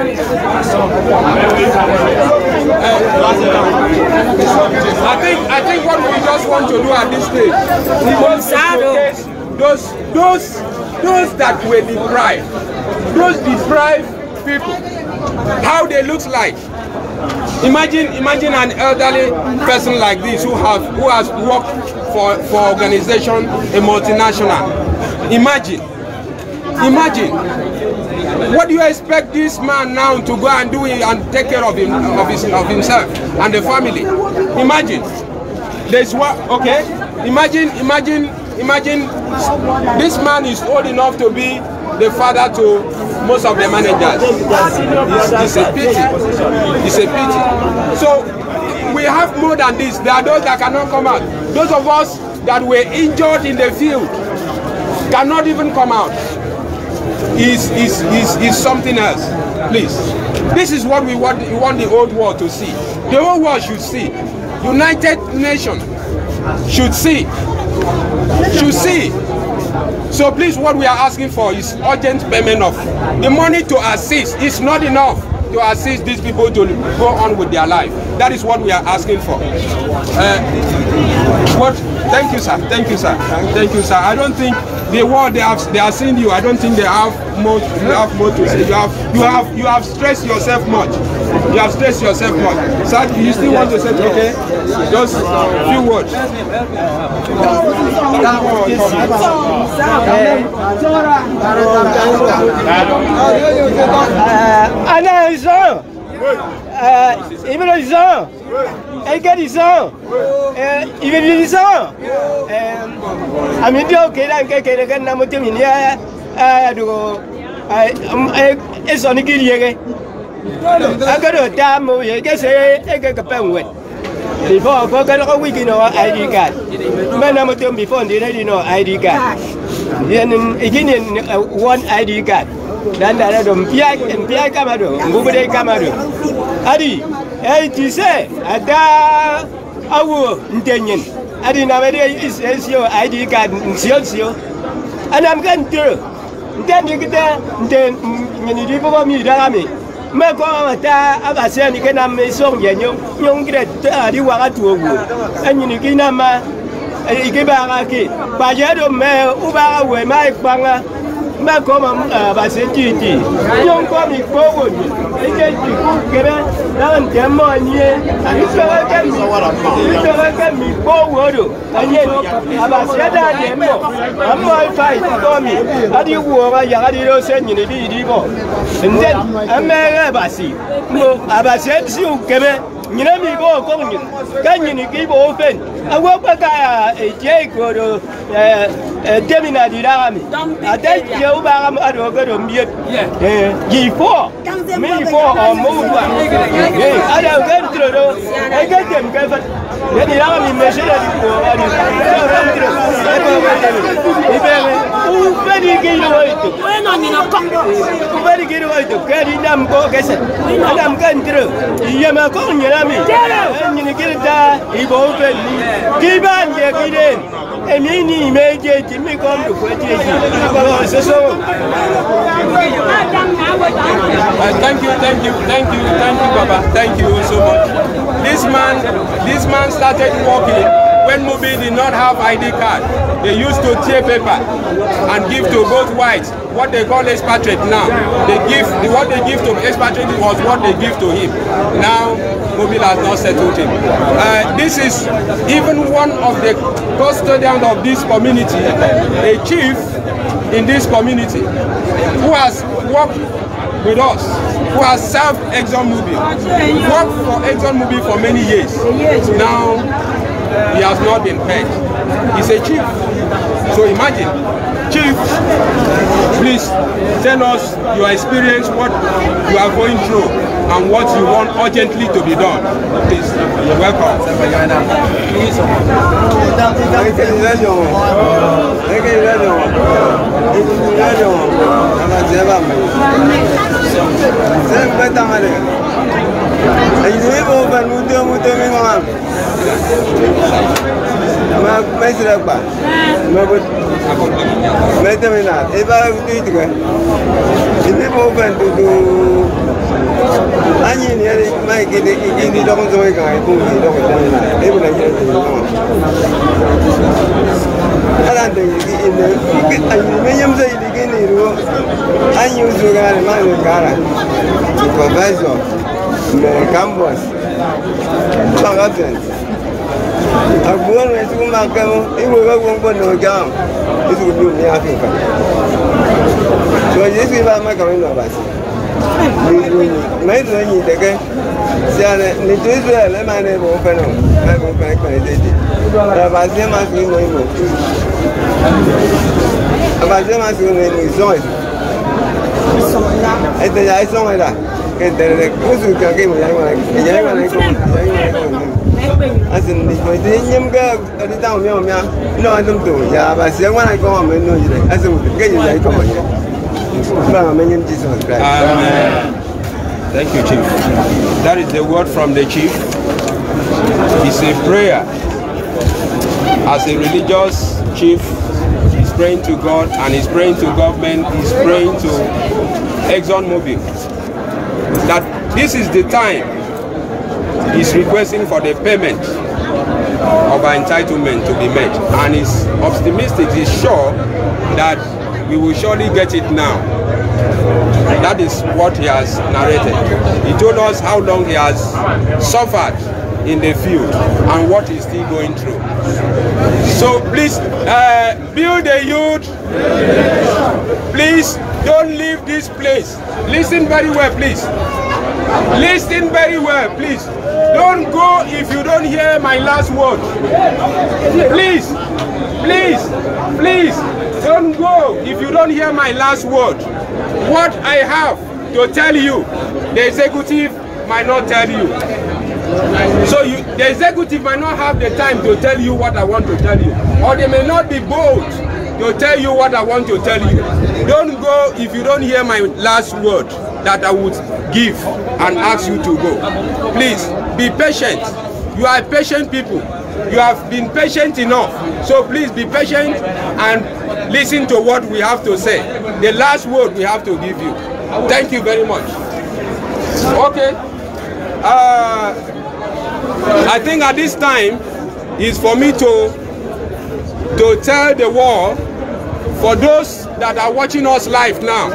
Uh, I think I think what we just want to do at this stage, we want to showcase those those those that were deprived, those deprived people, how they look like. Imagine, imagine an elderly person like this who have who has worked for for organization, a multinational. Imagine, imagine. What do you expect this man now to go and do and take care of him, of his, of himself and the family? Imagine. There's what? Okay. Imagine, imagine, imagine. This man is old enough to be the father to most of the managers. It's, it's a pity. It's a pity. So we have more than this. There are those that cannot come out. Those of us that were injured in the field cannot even come out. Is is is is something else. Please. This is what we want. We want the whole world to see. The whole world should see. United Nations should see. Should see. So please, what we are asking for is urgent payment of the money to assist. It's not enough to assist these people to go on with their life. That is what we are asking for. Uh, what? Thank you, sir. Thank you, sir. Thank you, sir. I don't think the world they have they are seeing you. I don't think they have more. You have more to say. You have you have you have stressed yourself much. You have stressed yourself much. Sir, you still want to say okay? Just a few words. Ana iso. Eh, ibero iso. Ege iso. Eh, ibero iso. Eh, amidio kera nke kera kana mutimi ni eh adugo eh eso ni kiriege. Agado tamo ye gese ege kapenwe. Before go can go week no I D card. Man am to before the ready no I D card. Then again one I D card. Dan da do pia pia kamado, ngubede kamado. Adi, eh ti say ada awu ntenyen. Adi na mere is is your I D card nsio nsio. And I'm going to then you get there then ni di ko mi da mi. Me ko ta abase ni kana me song ye nyong nyong gre adi wa ga tuwo. Anyi ni kina ma e ke ba ga ki. Ba je do me u ba ga we mai panga. Me ko ma abase ti ti. Nyong ko mi ko wo ni. E ke ti ku kere na ntem mo ni. Ani so ga ka mi. Ni so ga ka mi ko wo do. Anyi abase da de mo. Amo fa ko mi. Adi wo ga ya ga di lo se ni ni di di ko. Nde amere basi mo abase si o kebe nyina mi bo ko nyi ka nyini ki bo fen awo pa ka e je ko do eh terminal di la mi ate je u ba ga ado ga do mi eh yi fo mi fo o mo wa eh ada ga tro do e ga dem ga fa ya di la mi me se da di ko ari e be u be di ki lo ito bueno ni no ko u be di ki lo ito ka di nam ko ga se adam kan tro iya ma ko nyina mi nyini kirta ibo be ni ki ban je ki den e mi ni me je ti mi ko ndu ko je ji ko se so thank you thank you thank you thank you baba thank you so much. This man this man started working when Mobi did not have I D card. They used to tear paper and give to both whites, what they call expatriate now. They give, what they give to expatriate was what they give to him. Now, Mobi has not settled him. Uh, this is even one of the custodians of this community, a chief in this community, who has worked with us, who has served ExxonMobil, worked for ExxonMobil for many years. Now, he has not been paid. He's a chief. So imagine, chief, please tell us your experience, what you are going through, and what you want urgently to be done. Please, you're welcome. Ma mesra ba ma bu mete mena e ba tu itiga ini bo ban tu tu anyi ni ari mai ke de ke ni do ko so ga ku ni do ko na e bu la ye ni ala de ki ine ke anyi me yam sai de ke ni ro anyi uzu ga ni ma ni ga ra supervisor me campus ba ga ten Abuan itu makan, ibu bapa pun nak jam, itu belum ni apa kan. So jadi sebab makan ini apa sih? Ni ni tu ni dekat, siapa ni tu tu lah mana bawa penuh, mana bawa penuh kan jadi. Lepas dia masuk ni ibu, lepas dia masuk ni ni zon. Este ya es son era. Que te le cusu que que mo ya igual. Que ya igual ko. Asin ni mo de nyem ga ani ta mo mi no andum to ya ba se wan ko mo no jire. Asin ke ya ko mo. Ba me nyem Jesus Christ. Amen. Thank you, Chief. That is the word from the Chief. It's a prayer. As a religious chief, he's praying to God and he's praying to government, he's praying to ExxonMobil. That this is the time he's requesting for the payment of our entitlement to be met. And he's optimistic, he's sure that we will surely get it now. That is what he has narrated. He told us how long he has suffered in the field and what he's still going through. So please, uh, build a youth. Please don't leave this place. Listen very well, please. Listen very well, please. Don't go if you don't hear my last word. Please, please, please, don't go if you don't hear my last word. What I have to tell you, the executive might not tell you. So you, the executive might not have the time to tell you what I want to tell you. Or they may not be bold to tell you what I want to tell you. Don't go if you don't hear my last word that I would give and ask you to go. Please, be patient. You are patient people. You have been patient enough. So please be patient and listen to what we have to say. The last word we have to give you. Thank you very much. Okay. Uh, I think at this time is for me to to tell the world, for those that are watching us live now,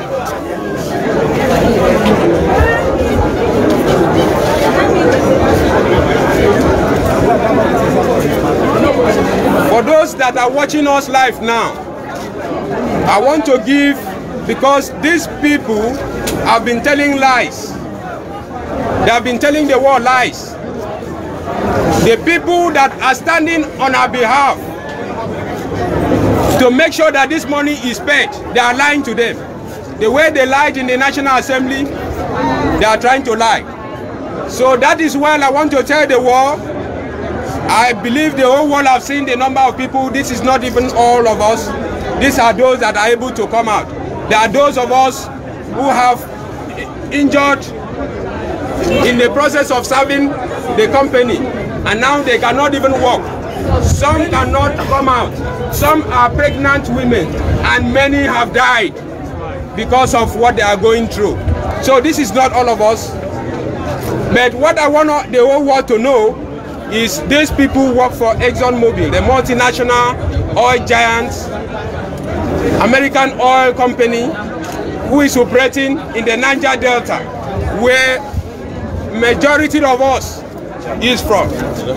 for those that are watching us live now, I want to give, because these people have been telling lies. They have been telling the world lies. The people that are standing on our behalf to make sure that this money is paid, they are lying to them. The way they lied in the National Assembly, they are trying to lie. So that is why I want to tell the world, I believe the whole world have seen the number of people. This is not even all of us. These are those that are able to come out. There are those of us who have injured in the process of serving the company, and now they cannot even walk. Some cannot come out. Some are pregnant women, and many have died because of what they are going through. So this is not all of us. But what I want the whole world to know is these people work for ExxonMobil, the multinational oil giants, American oil company, who is operating in the Niger Delta, where majority of us is from.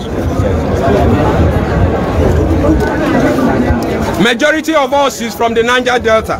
Majority of us is from the Niger Delta.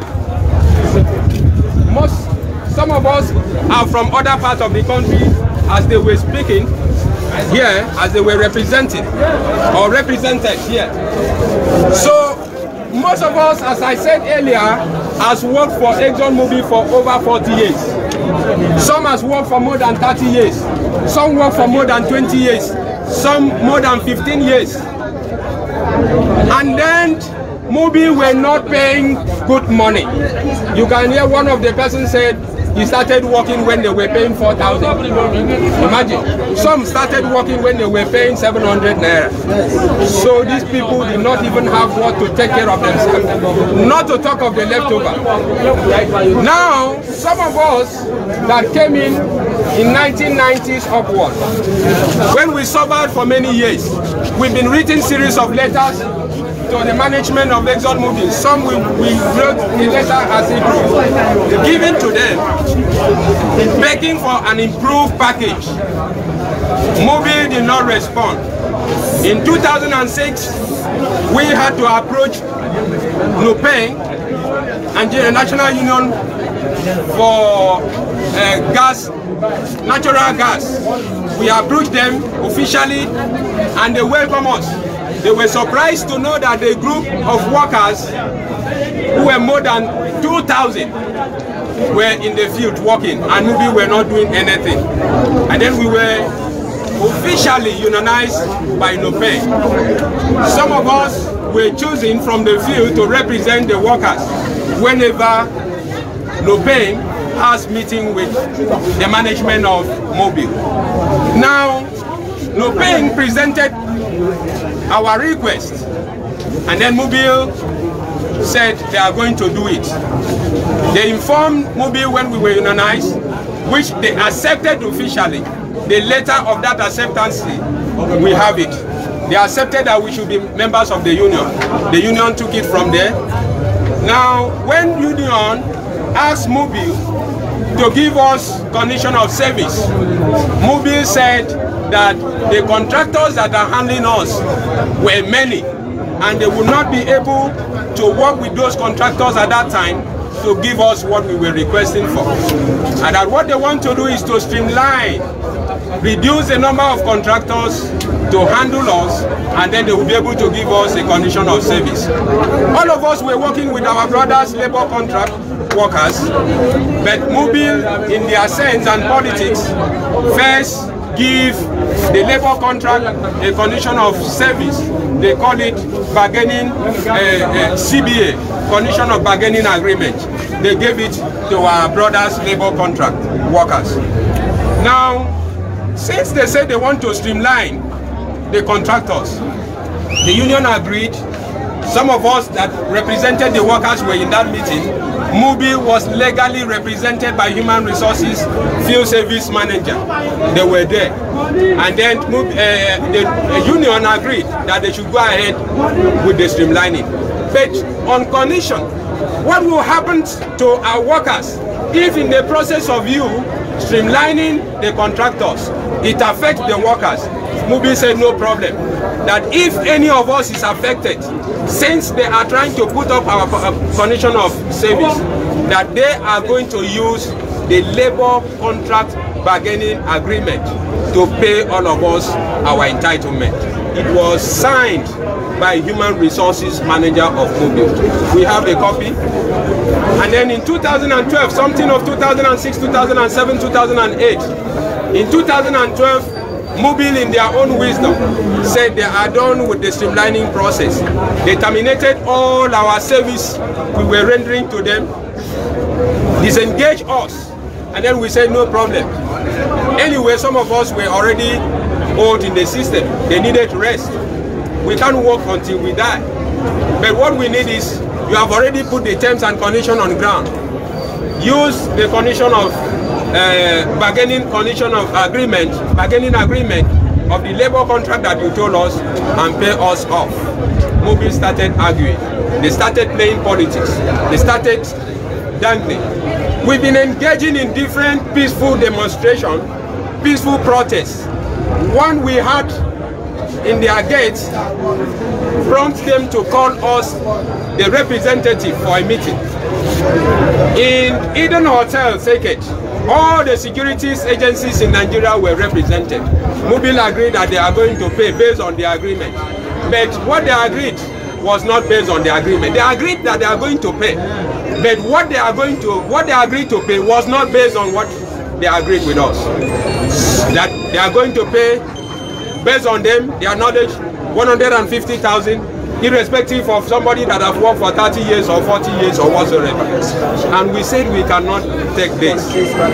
Most, some of us are from other parts of the country, as they were speaking here, as they were represented or represented here. So most of us, as I said earlier, has worked for ExxonMobil for over forty years. Some has worked for more than thirty years. Some work for more than twenty years. Some more than fifteen years. And then Mobil were not paying good money. You can hear one of the persons said he started working when they were paying four thousand. Imagine. Some started working when they were paying seven hundred naira. So these people did not even have what to take care of themselves. Not to talk of the leftover. Now, some of us that came in in nineteen nineties upward, when we suffered for many years, we've been written series of letters to the management of ExxonMobil. Some we, we wrote a letter as a group, given to them, begging for an improved package. Mobil did not respond. In two thousand six, we had to approach NUPENG and the National Union for uh, gas, natural gas. We approached them officially and they welcomed us. They were surprised to know that the group of workers who were more than two thousand, were in the field working, and Mubi were not doing anything. And then we were officially unionized by Nopeng. Some of us were chosen from the field to represent the workers whenever Nopeng has meeting with the management of Mobil. Now, Nopeng presented our request, and then Mobil said they are going to do it. They informed Mobil when we were unionized, which they accepted officially. The letter of that acceptance, we have it. They accepted that we should be members of the union. The union took it from there. Now, when union asked Mobil to give us condition of service, Mobil said that the contractors that are handling us were many, and they would not be able to work with those contractors at that time to give us what we were requesting for. And that what they want to do is to streamline, reduce the number of contractors to handle us, and then they will be able to give us a condition of service. All of us were working with our brothers, labor contract workers, but Mobil, in their sense and politics, first give the labor contract a condition of service. They call it bargaining, uh, uh, C B A, condition of bargaining agreement. They gave it to our brothers, labor contract workers. Now, since they said they want to streamline the contractors, the union agreed. Some of us that represented the workers were in that meeting. Mobil was legally represented by Human Resources Field Service Manager. They were there. And then uh, the, the union agreed that they should go ahead with the streamlining. But on condition, what will happen to our workers if in the process of you streamlining the contractors, it affects the workers? Mobil said no problem. That if any of us is affected, since they are trying to put up our condition of service, that they are going to use the labor contract bargaining agreement to pay all of us our entitlement. It was signed by Human Resources Manager of Mobil. We have a copy. And then in two thousand twelve, something of two thousand six, two thousand seven, two thousand eight, in two thousand twelve, Mobil, in their own wisdom, said they are done with the streamlining process. They terminated all our service we were rendering to them, disengaged us, and then we said no problem. Anyway, some of us were already old in the system. They needed rest. We can't work until we die. But what we need is, you have already put the terms and conditions on ground. Use the condition of Uh, bargaining condition of agreement, bargaining agreement of the labor contract that you told us, and pay us off. Mobil started arguing. They started playing politics. They started dangling. We've been engaging in different peaceful demonstrations, peaceful protests. One we had in their gates prompted them to call us the representative for a meeting. In Eden Hotel, Seket, all the securities agencies in Nigeria were represented. Mobil agreed that they are going to pay based on the agreement. But what they agreed was not based on the agreement. They agreed that they are going to pay. But what they are going to, what they agreed to pay was not based on what they agreed with us. That they are going to pay based on them, their knowledge, one hundred fifty thousand, irrespective of somebody that have worked for thirty years or forty years or whatsoever. And we said we cannot take this.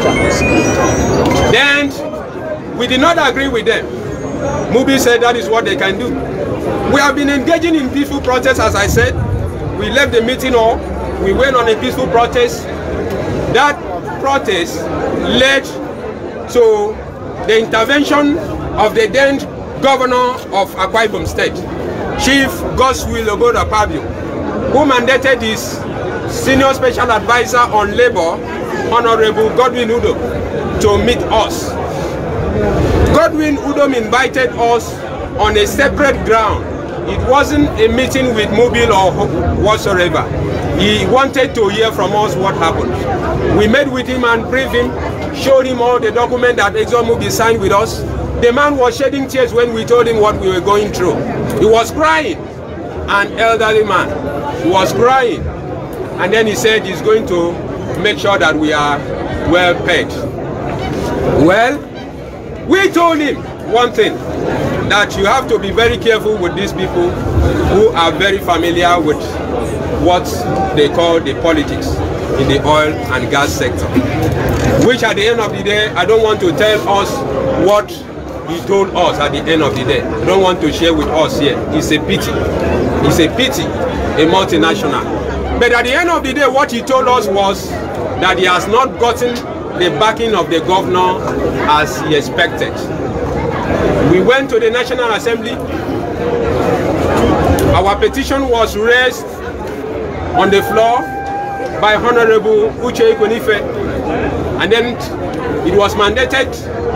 Then we did not agree with them. Mobil said that is what they can do. We have been engaging in peaceful protests, as I said. We left the meeting hall. We went on a peaceful protest. That protest led to the intervention of the then governor of Akwa Ibom State, Chief Godswill Ogoda-Pabio, who mandated his senior special advisor on labor, Honorable Godwin Udom, to meet us. Godwin Udom invited us on a separate ground. It wasn't a meeting with Mobil or whatsoever. He wanted to hear from us what happened. We met with him and briefed him, showed him all the documents that ExxonMobil signed with us. The man was shedding tears when we told him what we were going through. He was crying, an elderly man. He was crying. and then he said he's going to make sure that we are well paid. Well, we told him one thing, that you have to be very careful with these people who are very familiar with what they call the politics in the oil and gas sector, which at the end of the day, I don't want to tell us what he told us at the end of the day. I don't want to share with us here. It's a pity. It's a pity, a multinational. But at the end of the day, what he told us was that he has not gotten the backing of the governor as he expected. We went to the National Assembly. Our petition was raised on the floor by Honorable Uche Ikonife, and then it was mandated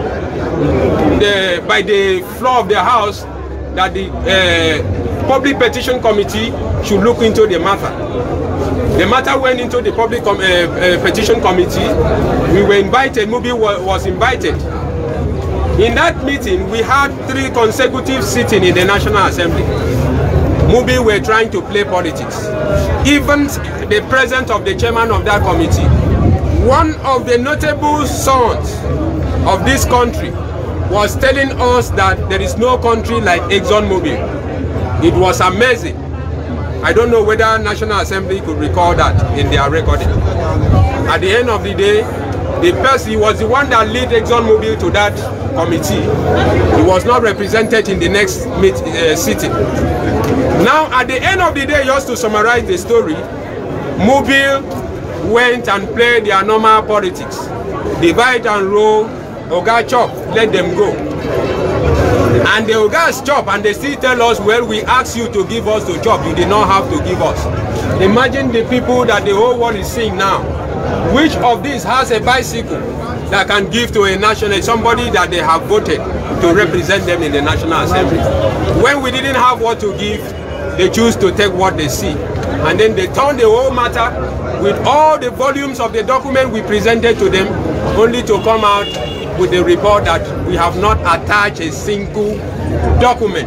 the, by the floor of the House that the uh, Public Petition Committee should look into the matter. The matter went into the Public com uh, uh, Petition Committee. We were invited, Mubi wa was invited. In that meeting, we had three consecutive sittings in the National Assembly. Mubi were trying to play politics. Even the president of the chairman of that committee, one of the notable sons of this country, was telling us that there is no country like ExxonMobil. It was amazing. I don't know whether National Assembly could recall that in their recording. At the end of the day, the person, he was the one that led ExxonMobil to that committee. He was not represented in the next meet, uh, sitting. Now, at the end of the day, just to summarize the story, Mobil went and played their normal politics. Divide and rule, Oga chop, let them go. And the Ogas chop, and they still tell us, well, we asked you to give us the job, you did not have to give us. Imagine the people that the whole world is seeing now. Which of these has a bicycle that can give to a national, somebody that they have voted to represent them in the National Assembly? When we didn't have what to give, they choose to take what they see. And then they turn the whole matter with all the volumes of the document we presented to them, only to come out with the report that we have not attached a single document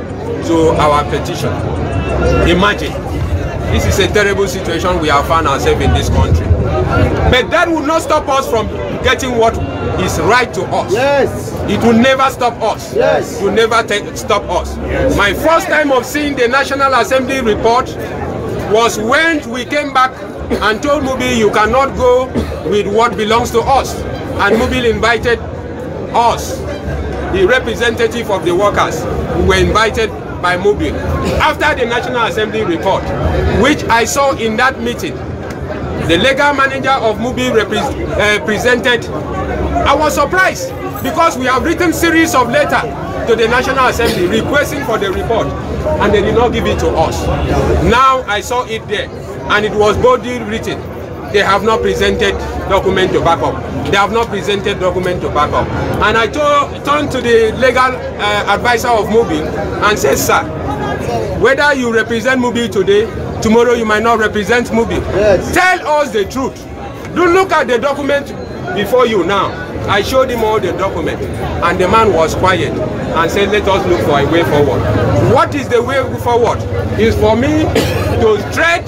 to our petition. Imagine. This is a terrible situation we have found ourselves in this country. But that will not stop us from getting what is right to us. Yes. It will never stop us. Yes. It will never take, stop us. Yes. My first time of seeing the National Assembly report was when we came back and told Mubi, you cannot go with what belongs to us. And Mubi invited us, the representative of the workers, who were invited by Mubi. After the National Assembly report, which I saw in that meeting, the legal manager of Mubi uh, presented, I was surprised because we have written series of letters to the National Assembly requesting for the report, and they did not give it to us. Now I saw it there, and it was boldly written. They have not presented document to back up. They have not presented document to back up. And I turned to the legal uh, advisor of Mubi and said, sir, whether you represent Mubi today, tomorrow you might not represent Mubi. Yes. Tell us the truth. Don't look at the document before you now. I showed him all the document, and the man was quiet and said, let us look for a way forward. What is the way forward? Is for me to tread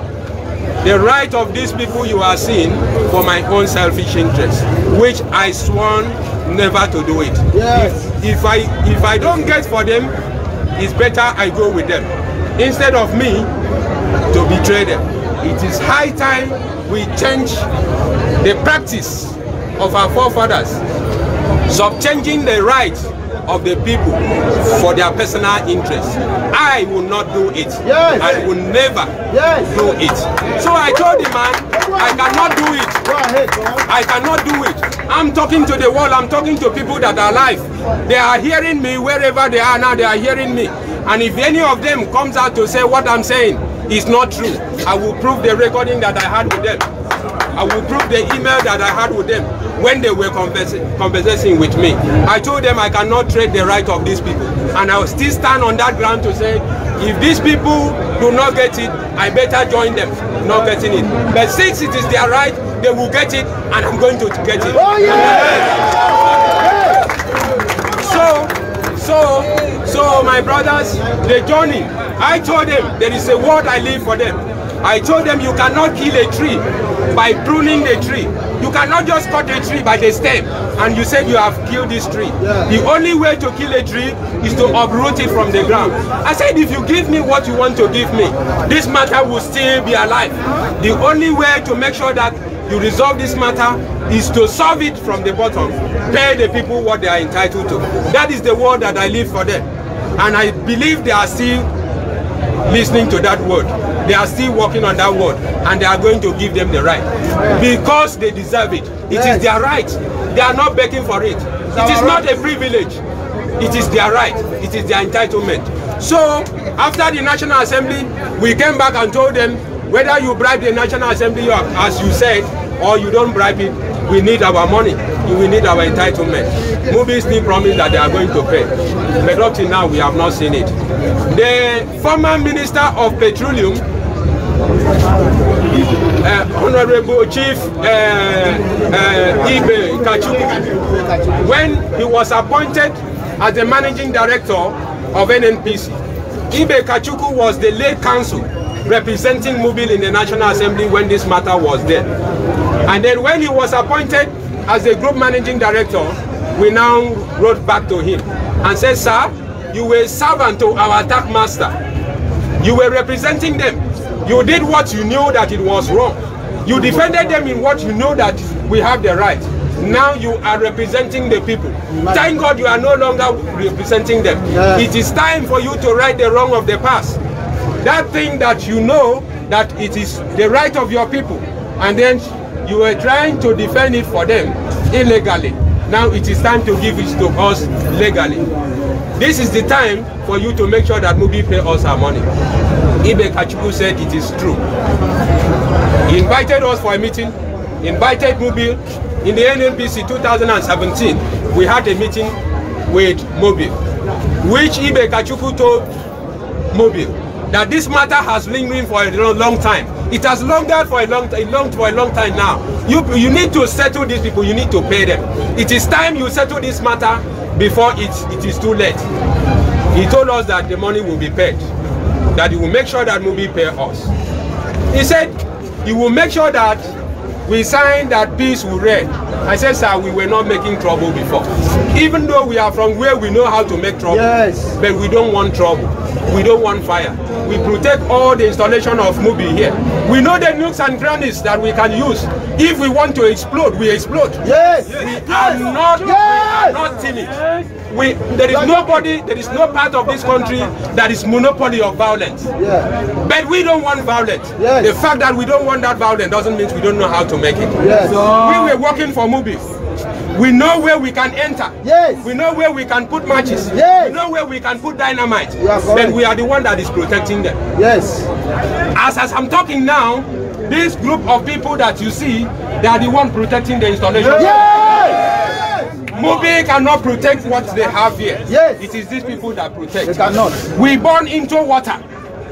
the right of these people you are seeing for my own selfish interest, which I sworn never to do it. Yes. If, if I if I don't get for them, it's better I go with them instead of me to betray them. It is high time we change the practice of our forefathers, subchanging the rights of the people for their personal interests. I will not do it. Yes. I will never yes. do it. So I told the man, I cannot do it. Go ahead, go ahead. I cannot do it. I'm talking to the world, I'm talking to people that are alive. They are hearing me wherever they are now, they are hearing me. And if any of them comes out to say what I'm saying is not true, I will prove the recording that I had with them. I will prove the email that I had with them when they were conversing, conversing with me. I told them I cannot trade the right of these people. And I will still stand on that ground to say, if these people do not get it, I better join them not getting it. But since it is their right, they will get it, and I'm going to get it. Oh, yeah. So, so, so my brothers, the journey, I told them there is a word I leave for them. I told them you cannot kill a tree by pruning the tree. You cannot just cut a tree by the stem and you say you have killed this tree. Yeah. The only way to kill a tree is to uproot it from the ground. I said, if you give me what you want to give me, this matter will still be alive. The only way to make sure that you resolve this matter is to solve it from the bottom. Pay the people what they are entitled to. That is the word that I leave for them. And I believe they are still listening to that word. They are still working on that word, and they are going to give them the right because they deserve it. It yes. is their right. They are not begging for it. It is not a privilege. It is their right. It is their entitlement. So after the National Assembly, we came back and told them, whether you bribe the National Assembly, or, as you said, or you don't bribe it, we need our money. We need our entitlement. Movies still promise that they are going to pay. But up till now, we have not seen it. The former Minister of Petroleum, uh, Honorable Chief uh, uh, Ibe Kachuku, when he was appointed as the Managing Director of N N P C, Ibe Kachuku was the late counsel representing Mobil in the National Assembly when this matter was there. And then when he was appointed as the Group Managing Director, we now wrote back to him and said, sir, you were a servant to our attack master. You were representing them. You did what you knew that it was wrong. You defended them in what you know that we have the right. Now you are representing the people. Thank God you are no longer representing them. Yeah. It is time for you to right the wrong of the past. That thing that you know that it is the right of your people, and then you were trying to defend it for them illegally. Now it is time to give it to us legally. This is the time for you to make sure that Mobil pay us our money. Ibe Kachuku said it is true. He invited us for a meeting, invited Mobil. In the N N P C two thousand seventeen, we had a meeting with Mobil, which Ibe Kachuku told Mobil that this matter has lingering for a long time. It has longer for a long, a long, for a long time now. You, you need to settle these people. You need to pay them. It is time you settle this matter before it, it is too late. He told us that the money will be paid, that he will make sure that Mobil pay us. He said he will make sure that we sign that peace will reign. I said, sir, we were not making trouble before. Even though we are from where we know how to make trouble, yes. But we don't want trouble. We don't want fire. We protect all the installation of Mobil here. We know the nooks and crannies that we can use. If we want to explode, we explode. Yes. We yes. are not, yes. we are not timid. Yes. We, there is nobody, there is no part of this country that is monopoly of violence. Yeah. But we don't want violence. Yes. The fact that we don't want that violence doesn't mean we don't know how to make it. Yes. We were working for Mobil. We know where we can enter. Yes. We know where we can put matches. Yes. We know where we can put dynamite. But we are the one that is protecting them. Yes. As, as I'm talking now, this group of people that you see, they are the one protecting the installation. Yes. Mobil cannot protect what they have here. Yes. It is these people that protect. They cannot. We burn into water.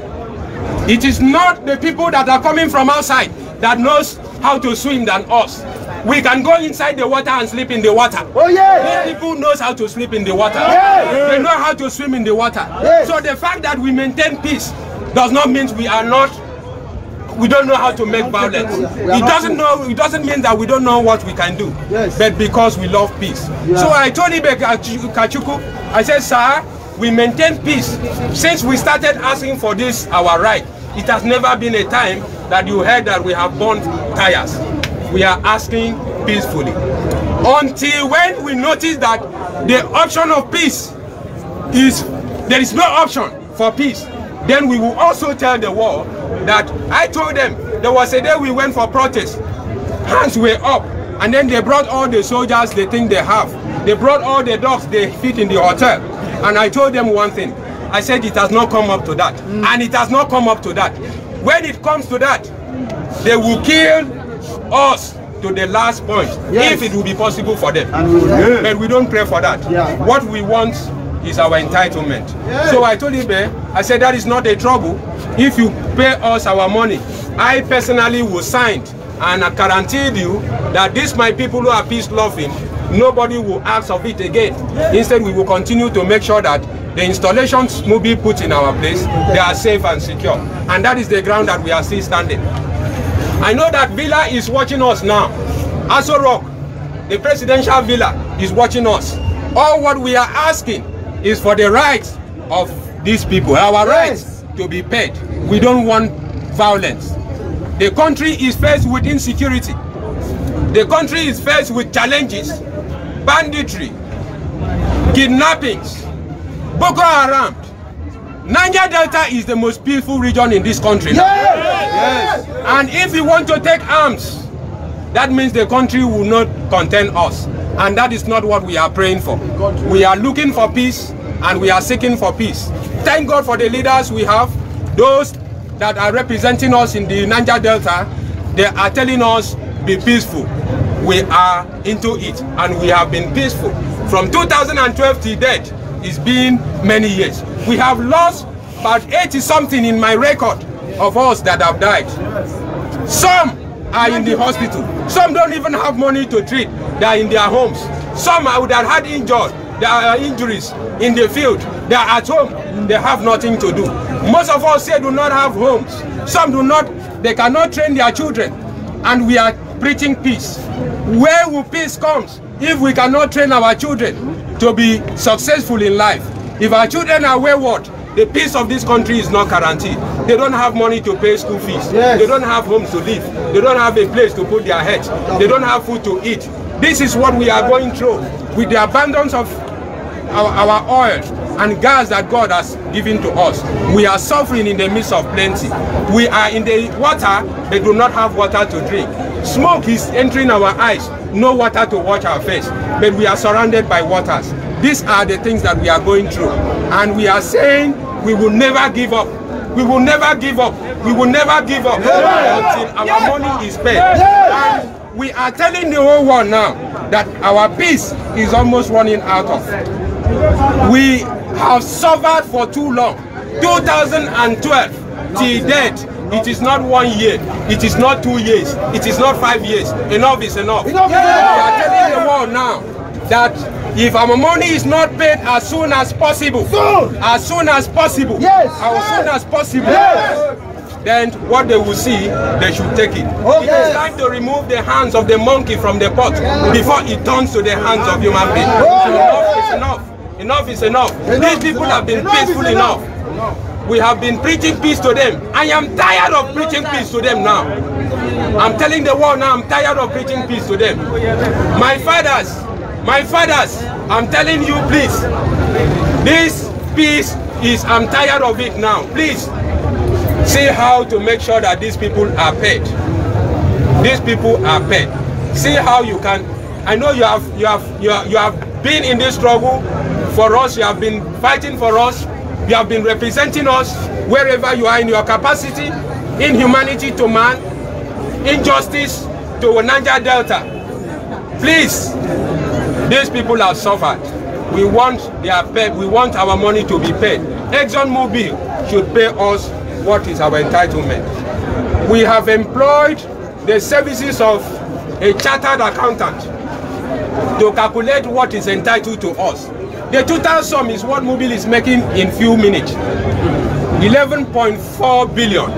It is not the people that are coming from outside that knows how to swim than us. We can go inside the water and sleep in the water. Oh yeah. These people knows how to sleep in the water. Yes. They know how to swim in the water. Yes. So the fact that we maintain peace does not mean we are not, we don't know how to make violence. It doesn't know. It doesn't mean that we don't know what we can do. Yes. But because we love peace. Yeah. So I told Ibe Kachuku, I said, sir, we maintain peace since we started asking for this our right. It has never been a time that you heard that we have burned tires. We are asking peacefully. Until when we notice that the option of peace is, there is no option for peace, then we will also tell the world that I told them there was a day we went for protest. Hands were up, and then they brought all the soldiers they think they have. They brought all the dogs they feed in the hotel. And I told them one thing. I said it has not come up to that. Mm. And it has not come up to that. When it comes to that, they will kill us to the last point, yes. If it will be possible for them. Yeah. But we don't pray for that. Yeah. What we want is our entitlement. Yeah. So I told Ibe, I said that is not a trouble. If you pay us our money, I personally will sign and I guarantee you that these my people who are peace loving, nobody will ask of it again. Yeah. Instead, we will continue to make sure that the installations Mubi put in our place, they are safe and secure. And that is the ground that we are still standing. I know that Villa is watching us now. Aso Rock, the presidential villa, is watching us. All what we are asking is for the rights of these people, our rights to be paid. We don't want violence. The country is faced with insecurity. The country is faced with challenges, banditry, kidnappings, Boko Haram. Niger Delta is the most peaceful region in this country. Yes. Yes. And if we want to take arms, that means the country will not contain us. And that is not what we are praying for. We are looking for peace and we are seeking for peace. Thank God for the leaders we have. Those that are representing us in the Niger Delta, they are telling us, be peaceful. We are into it and we have been peaceful. From two thousand twelve to date, it's been many years. We have lost about eighty something in my record of us that have died. Some are in the hospital. Some don't even have money to treat. They are in their homes. Some would have had injured. There are injuries in the field. They are at home. They have nothing to do. Most of us here do not have homes. Some do not. They cannot train their children. And we are preaching peace. Where will peace come if we cannot train our children to be successful in life? If our children are wayward, the peace of this country is not guaranteed. They don't have money to pay school fees. Yes. They don't have homes to live. They don't have a place to put their heads. They don't have food to eat. This is what we are going through with the abundance of our, our oil and gas that God has given to us. We are suffering in the midst of plenty. We are in the water, but do not have water to drink. Smoke is entering our eyes, no water to wash our face, but we are surrounded by waters. These are the things that we are going through. And we are saying we will never give up. We will never give up. We will never give up until our money is paid. And we are telling the whole world now that our peace is almost running out of. We have suffered for too long. two thousand twelve till date, it is not one year, it is not two years, it is not five years. Enough is enough. enough. We are telling the world now that if our money is not paid as soon as possible, soon. as soon as possible, yes. as soon as possible, yes. then what they will see, they should take it. Oh, it yes. is time to remove the hands of the monkey from the pot before it turns to the hands of human beings. Oh, enough is enough. Enough is enough. enough These people enough. have been enough peaceful enough. enough. We have been preaching peace to them. I am tired of preaching peace to them now. I'm telling the world now, I'm tired of preaching peace to them. My fathers, my fathers, I'm telling you, please, this peace is, I'm tired of it now. Please, see how to make sure that these people are paid. These people are paid. See how you can, I know you have, you have, you have, you have been in this struggle for us, you have been fighting for us, you have been representing us wherever you are in your capacity, in humanity to man, injustice to Niger Delta. Please, these people have suffered. We want their pay, we want our money to be paid. ExxonMobil should pay us what is our entitlement. We have employed the services of a chartered accountant to calculate what is entitled to us. The total sum is what Mobil is making in few minutes. eleven point four billion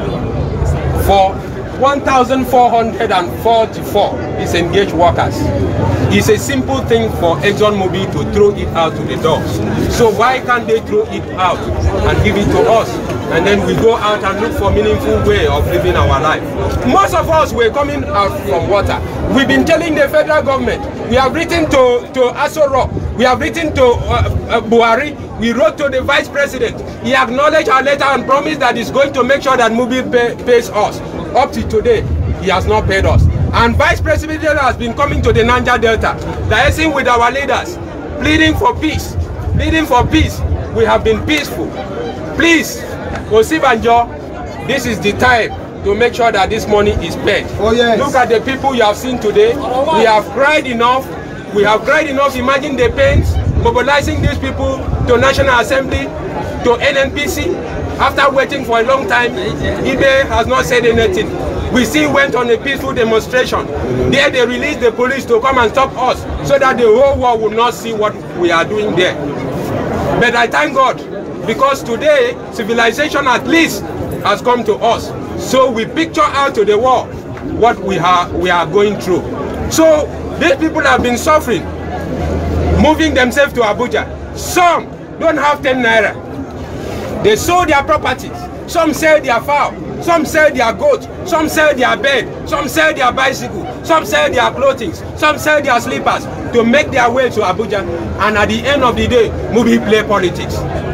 for one thousand four hundred forty-four disengaged workers. It's a simple thing for ExxonMobil to throw it out to the dogs. So why can't they throw it out and give it to us? And then we go out and look for meaningful way of living our life. Most of us were coming out from water. We've been telling the federal government. We have written to, to Aso Rock. We have written to uh, uh, Buhari. We wrote to the vice president. He acknowledged our letter and promised that he's going to make sure that Mobil pay, pays us. Up to today, he has not paid us. And vice president has been coming to the Niger Delta, liaising with our leaders, pleading for peace, pleading for peace. We have been peaceful. Please, Osibanjo, this is the time to make sure that this money is paid. Oh, yes. Look at the people you have seen today. We have cried enough. We have cried enough. Imagine the pains, mobilizing these people to National Assembly, to N N P C. After waiting for a long time, Ibe has not said anything. We still went on a peaceful demonstration. There they released the police to come and stop us so that the whole world will not see what we are doing there. But I thank God because today civilization at least has come to us. So we picture out to the world what we are we are going through. So these people have been suffering, moving themselves to Abuja. Some don't have ten naira. They sold their properties. Some sell their fowl. Some sell their goat. Some sell their bed. Some sell their bicycle. Some sell their clothing. Some sell their slippers to make their way to Abuja. And at the end of the day, Mubi play politics.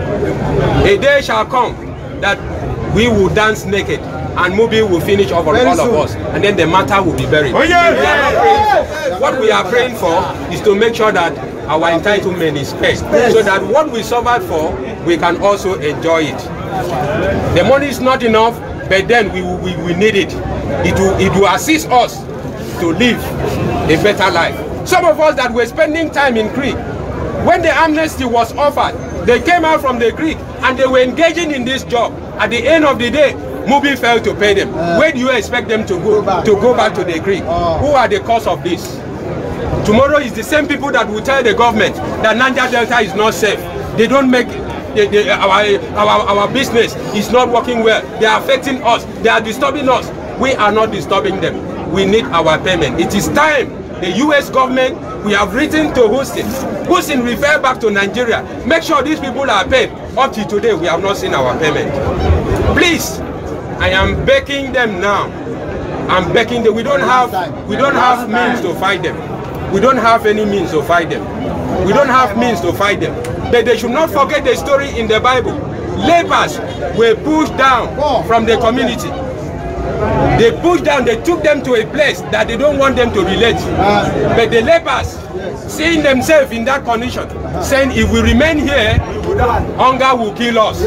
A day shall come that we will dance naked and Mubi will finish over all of us, and then the matter will be buried. Oh, yeah. We are not praying for. What we are praying for is to make sure that our entitlement is paid, so that what we suffered for, we can also enjoy it. The money is not enough, but then we, we, we need it. It will, it will assist us to live a better life. Some of us that were spending time in Creek, when the amnesty was offered, they came out from the Creek and they were engaging in this job. At the end of the day, Mubi failed to pay them. Uh, Where do you expect them to go, to go back to the Creek? Uh, Who are the cause of this? Tomorrow is the same people that will tell the government that Niger Delta is not safe. They don't make the, the, our, our, our business is not working well. They are affecting us. They are disturbing us. We are not disturbing them. We need our payment. It is time. The U S government, we have written to Hussein. Hussein refer back to Nigeria. Make sure these people are paid. Up to today, we have not seen our payment. Please, I am begging them now. I'm begging them. We don't have, we don't have means to fight them. We don't have any means to fight them. We don't have means to fight them. But they should not forget the story in the Bible. Lepers were pushed down from the community. They pushed down, they took them to a place that they don't want them to relate. But the lepers, seeing themselves in that condition, saying if we remain here, hunger will kill us.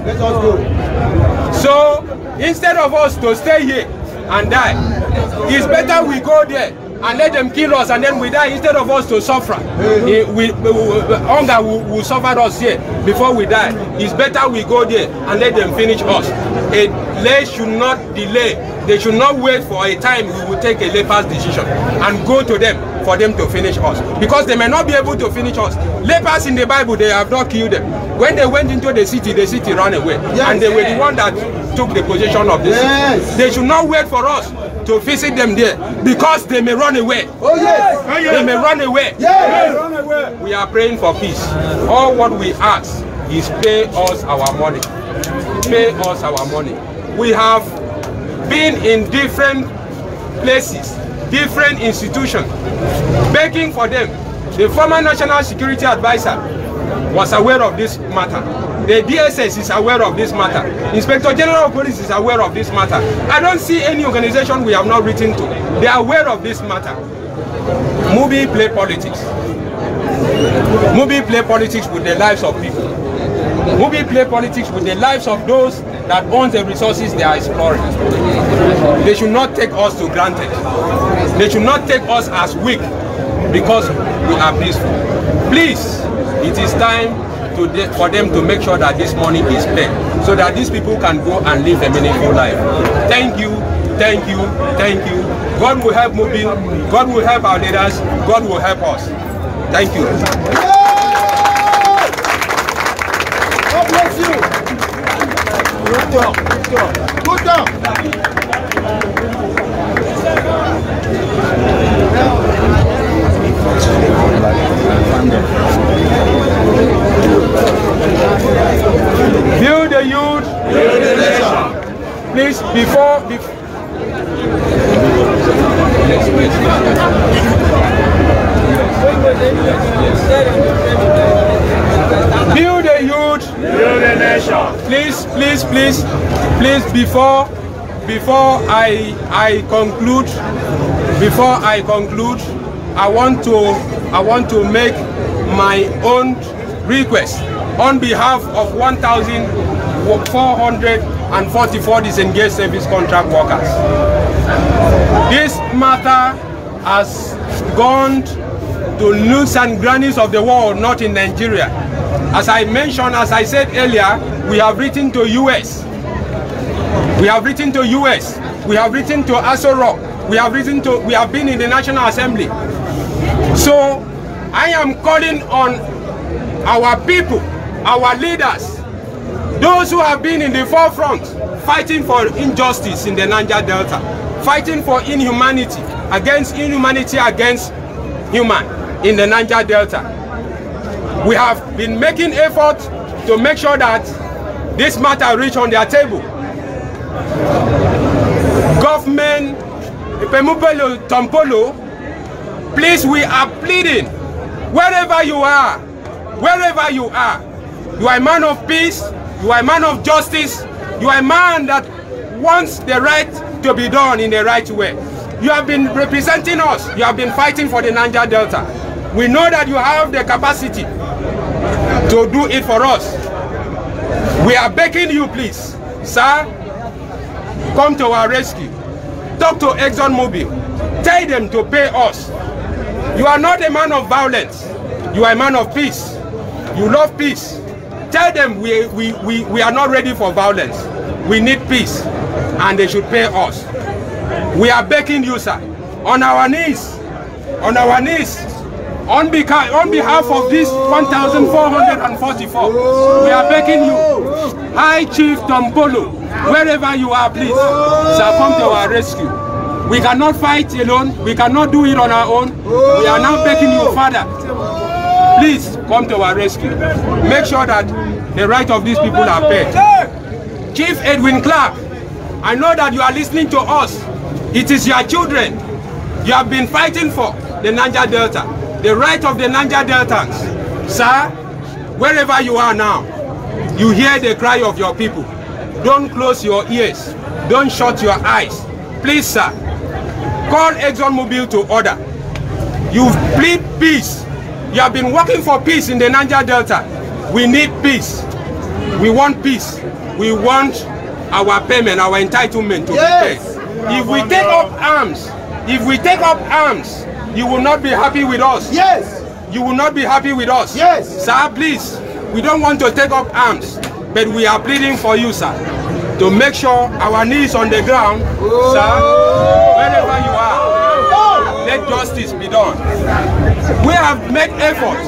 So instead of us to stay here and die, it's better we go there and let them kill us and then we die instead of us to suffer. We, we, we, hunger will, will suffer us here before we die. It's better we go there and let them finish us. A, they should not delay. They should not wait for a time we will take a leper's decision and go to them for them to finish us. Because they may not be able to finish us. Lepers in the Bible, they have not killed them. When they went into the city, the city ran away. Yes, and they were the one that took the possession of the yes. city. They should not wait for us to visit them there because they may run away. Oh yes. They may run away. Yes. Run away. We are praying for peace. All what we ask is pay us our money. Pay us our money. We have been in different places, different institutions, begging for them. The former National Security Advisor was aware of this matter. The D S S is aware of this matter. Inspector General of Police is aware of this matter. I don't see any organization we have not written to. They are aware of this matter. Mubi play politics. Mubi play politics with the lives of people. Mubi play politics with the lives of those that own the resources they are exploring. They should not take us for granted. They should not take us as weak because we are peaceful. Please, it is time to de for them to make sure that this money is paid so that these people can go and live a meaningful life. Thank you, thank you, thank you. God will help Mubi, God will help our leaders, God will help us. Thank you. God bless you. Good job, good job, good job. Build the youth, build the nation. Please, before, before build the youth, build the nation. Please, please, please, please, before before I I conclude, before I conclude, I want to I want to make my own request on behalf of one thousand four hundred forty-four disengaged service contract workers. This matter has gone to nooks and crannies of the world, not in Nigeria. As I mentioned, as I said earlier, we have written to U S. We have written to U S. We have written to Aso Rock. We have written to, we have been in the National Assembly. So I am calling on our people, our leaders, Those who have been in the forefront, fighting for injustice in the Niger Delta, fighting for inhumanity, against inhumanity against human in the Niger Delta. We have been making effort to make sure that this matter reach on their table. Government, Pemupelo Tompolo, please, we are pleading, wherever you are, wherever you are, you are a man of peace, you are a man of justice, you are a man that wants the right to be done in the right way. You have been representing us, you have been fighting for the Niger Delta. We know that you have the capacity to do it for us. We are begging you, please, sir, come to our rescue. Talk to ExxonMobil. Tell them to pay us. You are not a man of violence. You are a man of peace. You love peace. Tell them we, we, we, we are not ready for violence. We need peace, and they should pay us. We are begging you, sir, on our knees, on our knees, on behalf, on behalf of this one thousand four hundred forty-four, we are begging you, High Chief Tompolo, wherever you are, please, sir, come to our rescue. We cannot fight alone. We cannot do it on our own. We are now begging you, Father, please come to our rescue. Make sure that the right of these people are paid. Chief Edwin Clark, I know that you are listening to us. It is your children you have been fighting for, the Niger Delta, the right of the Niger Deltans. Sir, wherever you are now, you hear the cry of your people. Don't close your ears. Don't shut your eyes. Please, sir, call ExxonMobil to order. You plead peace. You have been working for peace in the Niger Delta. We need peace. We want peace. We want our payment, our entitlement to yes. be paid. If we take up arms, if we take up arms, you will not be happy with us. Yes. You will not be happy with us. Yes. Sir, please, we don't want to take up arms, but we are pleading for you, sir, to make sure our knees on the ground, oh. sir, wherever you are, let justice be done. We have made efforts.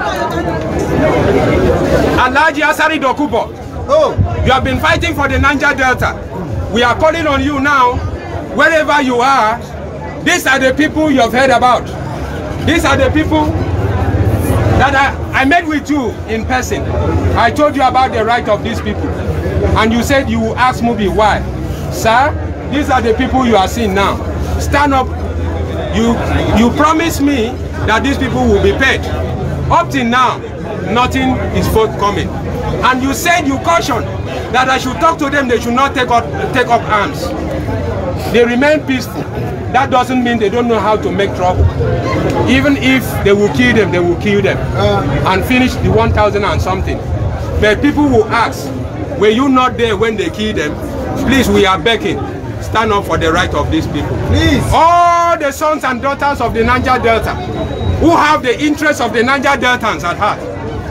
Alhaji Asari Dokubo, oh. you have been fighting for the Niger Delta. We are calling on you now, wherever you are. These are the people you have heard about. These are the people that I, I met with you in person. I told you about the right of these people. And you said you will ask me why. Sir, these are the people you are seeing now. Stand up. You, you promised me that these people will be paid. Up till now, nothing is forthcoming. And you said, you cautioned that I should talk to them, they should not take up, take up arms. They remain peaceful. That doesn't mean they don't know how to make trouble. Even if they will kill them, they will kill them and finish the one thousand and something. But people will ask, were you not there when they killed them? Please, we are begging. Stand up for the right of these people. Please. All the sons and daughters of the Niger Delta who have the interests of the Niger Deltans at heart.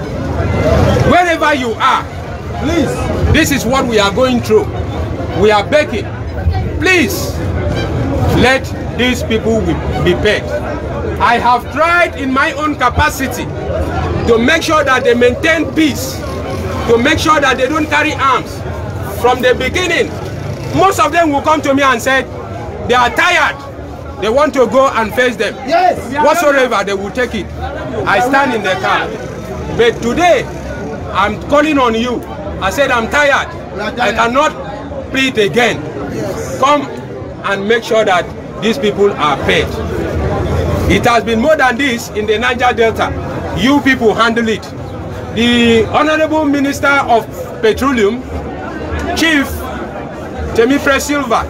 Wherever you are, please. This is what we are going through. We are begging. Please, let these people be paid. I have tried in my own capacity to make sure that they maintain peace, to make sure that they don't carry arms. From the beginning, most of them will come to me and say they are tired. They want to go and face them. Yes. Whatsoever, they will take it. I stand in the car. But today, I'm calling on you. I said I'm tired. I cannot plead again. Come and make sure that these people are paid. It has been more than this in the Niger Delta. You people handle it. The Honorable Minister of Petroleum, Chief Temifre Silva,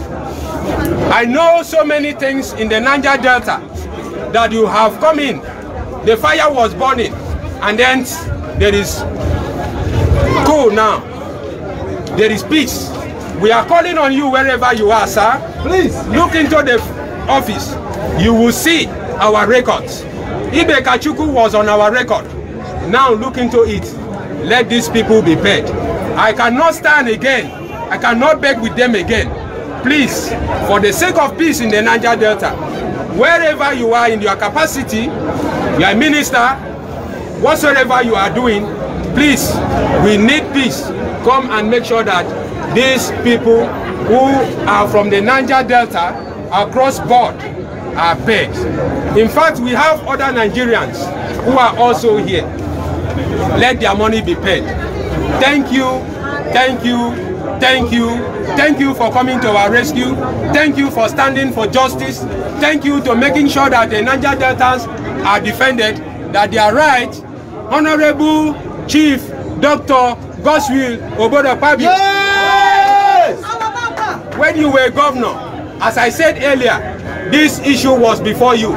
I know so many things in the Niger Delta that you have come in. The fire was burning, and then there is cool now. There is peace. We are calling on you wherever you are, sir. Please look into the office. You will see our records. Ibe Kachuku was on our record. Now look into it. Let these people be paid. I cannot stand again. I cannot beg with them again. Please, for the sake of peace in the Niger Delta, wherever you are in your capacity, you are a minister, whatsoever you are doing, Please, we need peace. Come and make sure that these people who are from the Niger Delta across board are paid. In fact, we have other Nigerians who are also here. Let their money be paid. Thank you, thank you, thank you, thank you for coming to our rescue. Thank you for standing for justice. Thank you to making sure that the Niger Deltas are defended, that they are right. Honorable Chief Doctor Godswill Obodo-Kpabio. Yes! When you were governor, as I said earlier, this issue was before you.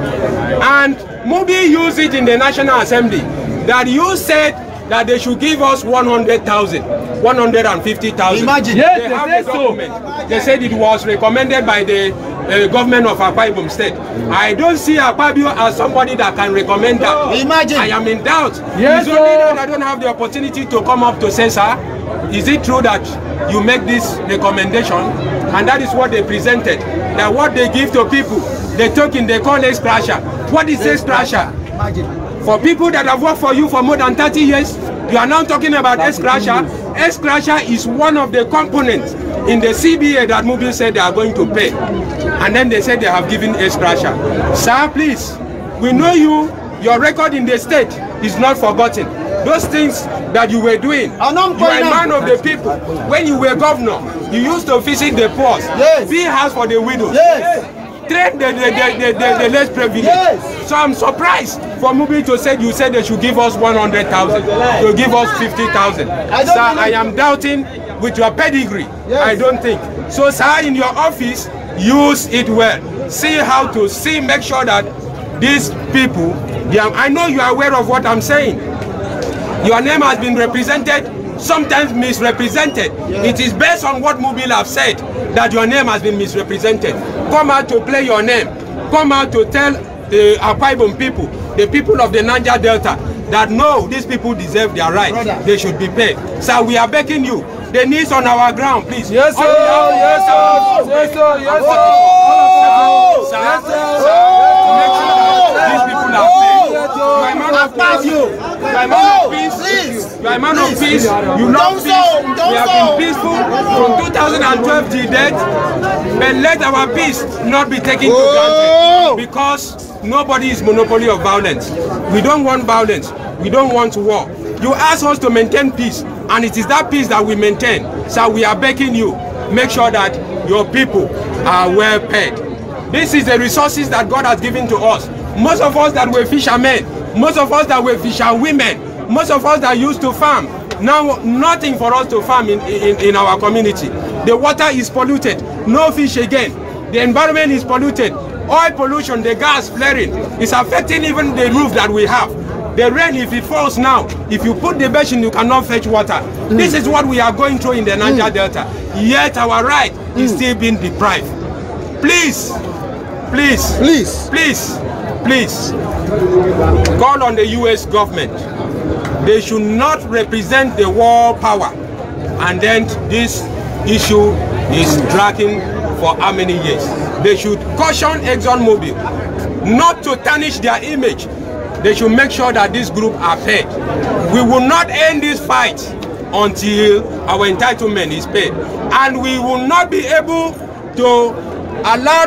And Mubi used it in the National Assembly that you said that they should give us one hundred thousand, one hundred fifty thousand. Imagine. Yes, they, they have the document. So. They said it was recommended by the uh, government of Akwa Ibom State. I don't see Akpabio as somebody that can recommend that. Imagine. I am in doubt. Yes, it's only that I don't have the opportunity to come up to say, sir, is it true that you make this recommendation? And that is what they presented. That what they give to people, they token, they call X Crusher. What is X Crusher? For people that have worked for you for more than thirty years, you are now talking about X Crusher. X Crusher is one of the components in the C B A that Mubi said they are going to pay. And then they said they have given X Crusher. Sir, please, we know you, your record in the state is not forgotten. Those things that you were doing, you are a man of the people. When you were governor, you used to visit the poor, yes. Be house for the widows. Yes. Train the, the, the, the, the, the less privileged. Yes. So I'm surprised for Mubi to say you said they should give us one hundred thousand, to give us fifty thousand. Sir, I am doubting with your pedigree. Yes. I don't think. So sir, in your office, use it well. See how to see, make sure that these people, are, I know you are aware of what I'm saying. Your name has been represented, sometimes misrepresented. Yeah. It is based on what Mubil have said that your name has been misrepresented. Come out to play your name. Come out to tell the Akwa Ibom people, the people of the Niger Delta, that no, these people deserve their right. Brother. They should be paid. So we are begging you. The needs on our ground, please. Yes, sir. Yes, sir. Yes, sir. Yes, sir. Yes, sir. Make sure that these people are paid. You are a man of peace. You are a man of peace. You are a man of peace. You love peace. We have been peaceful from two thousand twelve till date. But let our peace not be taken for granted, because nobody is monopoly of violence. We don't want violence. We don't want war. You ask us to maintain peace, and it is that peace that we maintain. So we are begging you, make sure that your people are well paid. This is the resources that God has given to us. Most of us that were fishermen, most of us that were fisherwomen, most of us that used to farm, now nothing for us to farm in, in, in our community. The water is polluted, no fish again. The environment is polluted. Oil pollution, the gas flaring, is affecting even the roof that we have. The rain, if it falls now, if you put the basin, you cannot fetch water. Mm. This is what we are going through in the Niger mm. Delta. Yet our right mm. is still being deprived. Please, please, please, please, please, call on the U S government. They should not represent the world power. And then this issue is dragging for how many years? They should caution ExxonMobil not to tarnish their image. They should make sure that this group are paid. We will not end this fight until our entitlement is paid. And we will not be able to allow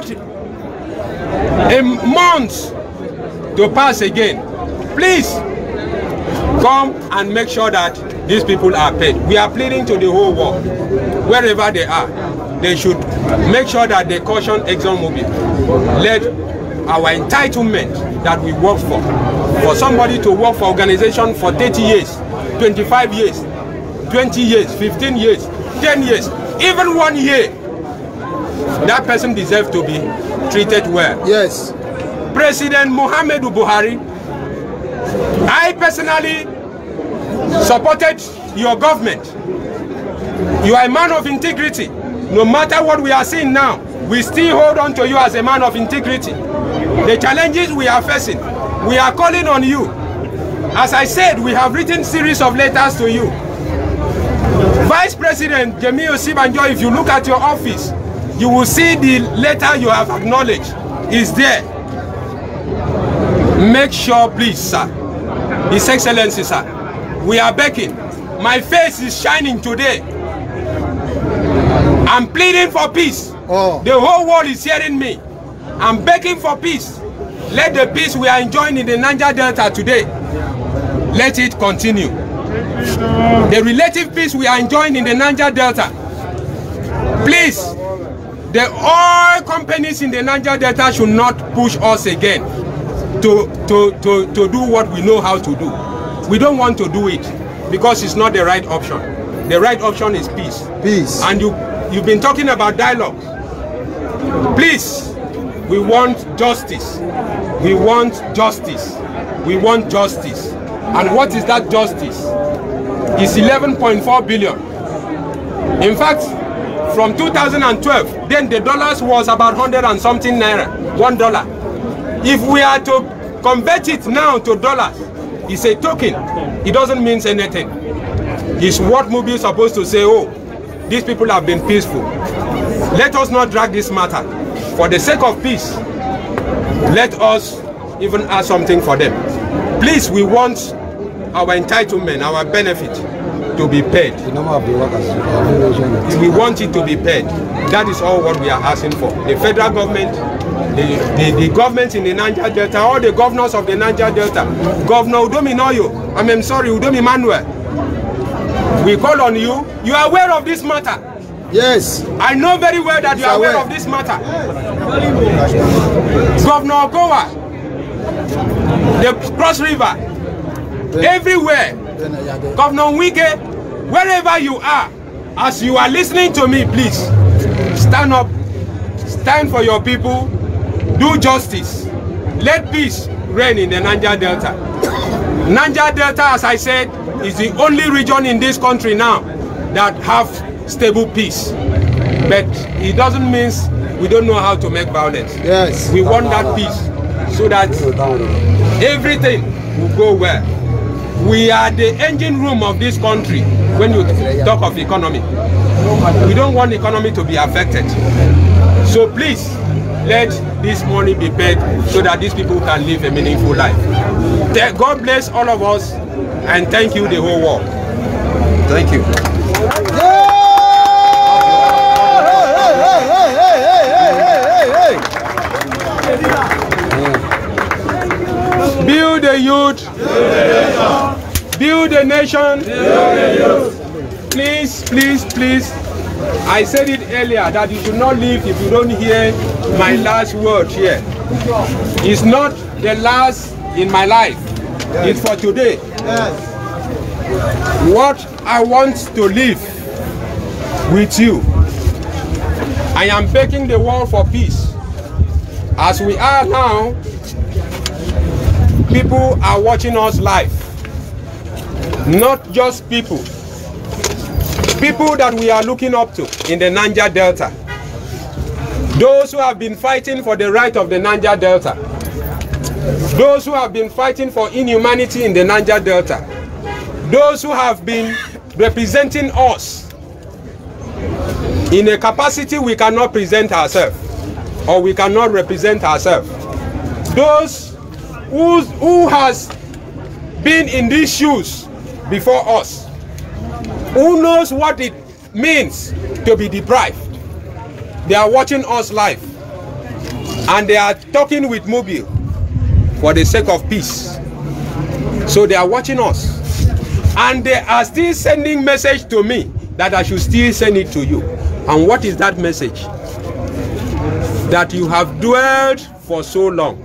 a month to pass again. Please, come and make sure that these people are paid. We are pleading to the whole world, wherever they are, they should make sure that they caution ExxonMobil. Let our entitlement that we work for, for somebody to work for organization for thirty years, twenty-five years, twenty years, fifteen years, ten years, even one year, that person deserves to be treated well. Yes. President Muhammadu Buhari, I personally supported your government. You are a man of integrity. No matter what we are seeing now, we still hold on to you as a man of integrity. The challenges we are facing, we are calling on you. As I said, we have written series of letters to you. Vice President Jemmy Osibanjo, if you look at your office, you will see the letter you have acknowledged is there. Make sure, please, sir, His Excellency, sir, we are begging. My face is shining today. I'm pleading for peace. Oh. The whole world is hearing me. I'm begging for peace. Let the peace we are enjoying in the Niger Delta today, let it continue. The relative peace we are enjoying in the Niger Delta, please, the oil companies in the Niger Delta should not push us again to, to, to, to do what we know how to do. We don't want to do it because it's not the right option. The right option is peace. Peace. And you, you've been talking about dialogue. Please, we want justice. We want justice. We want justice. And what is that justice? It's eleven point four billion. In fact, from two thousand twelve, then the dollars was about one hundred and something naira, one dollar. If we are to convert it now to dollars, it's a token. It doesn't mean anything. It's what Mubi is supposed to say, oh, these people have been peaceful. Let us not drag this matter. For the sake of peace, let us even ask something for them. Please, we want our entitlement, our benefit to be paid. We want it to be paid. That is all what we are asking for. The federal government, the, the, the government in the Niger Delta, all the governors of the Niger Delta, Governor Udomi Noyo, I mean, sorry, Udomi Manuel, we call on you. You are aware of this matter. Yes. I know very well that you are aware of this matter. Governor Ogowa, the Cross River, everywhere. Governor Wike, wherever you are, as you are listening to me, please stand up, stand for your people, do justice, let peace reign in the Niger Delta. Niger Delta, as I said, is the only region in this country now that have stable peace. But it doesn't mean we don't know how to make violence. Yes. We want that peace so that everything will go well. We are the engine room of this country when you talk of economy. We don't want the economy to be affected. So please, let this money be paid so that these people can live a meaningful life. God bless all of us and thank you the whole world. Thank you. Build the youth. Build the nation. Please, please, please. I said it earlier that you should not leave if you don't hear my last word here. It's not the last in my life. It's for today. What I want to live with you. I am begging the world for peace. As we are now, people are watching us live. Not just people. People that we are looking up to in the Niger Delta. Those who have been fighting for the right of the Niger Delta. Those who have been fighting for inhumanity in the Niger Delta. Those who have been representing us in a capacity we cannot present ourselves, or we cannot represent ourselves. Those who, who has been in these shoes before us, who knows what it means to be deprived. They are watching us live, and they are talking with Mobile for the sake of peace. So they are watching us, and they are still sending message to me that I should still send it to you. And what is that message? That you have dwelled for so long,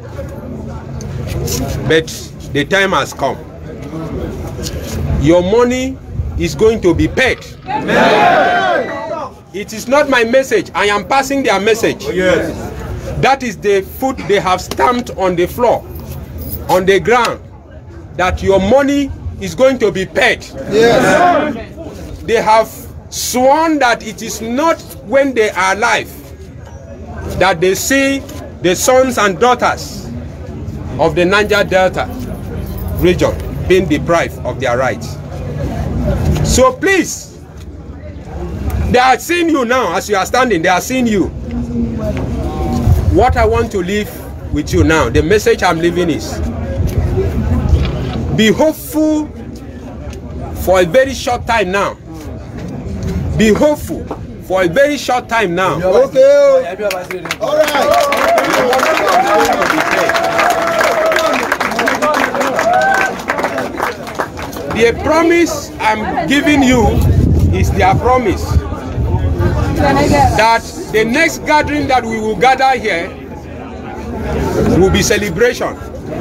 but the time has come. Your money is going to be paid. Amen. It is not my message. I am passing their message. Oh, yes. That is the foot they have stamped on the floor, on the ground, that your money is going to be paid. Yes. They have sworn that it is not when they are alive that they see the sons and daughters of the Niger Delta region being deprived of their rights. So please, they are seeing you now as you are standing. They are seeing you. What I want to leave with you now, the message I'm leaving is, be hopeful for a very short time now. Be hopeful for a very short time now. Okay. All right. The promise I'm giving you is their promise that the next gathering that we will gather here will be celebration.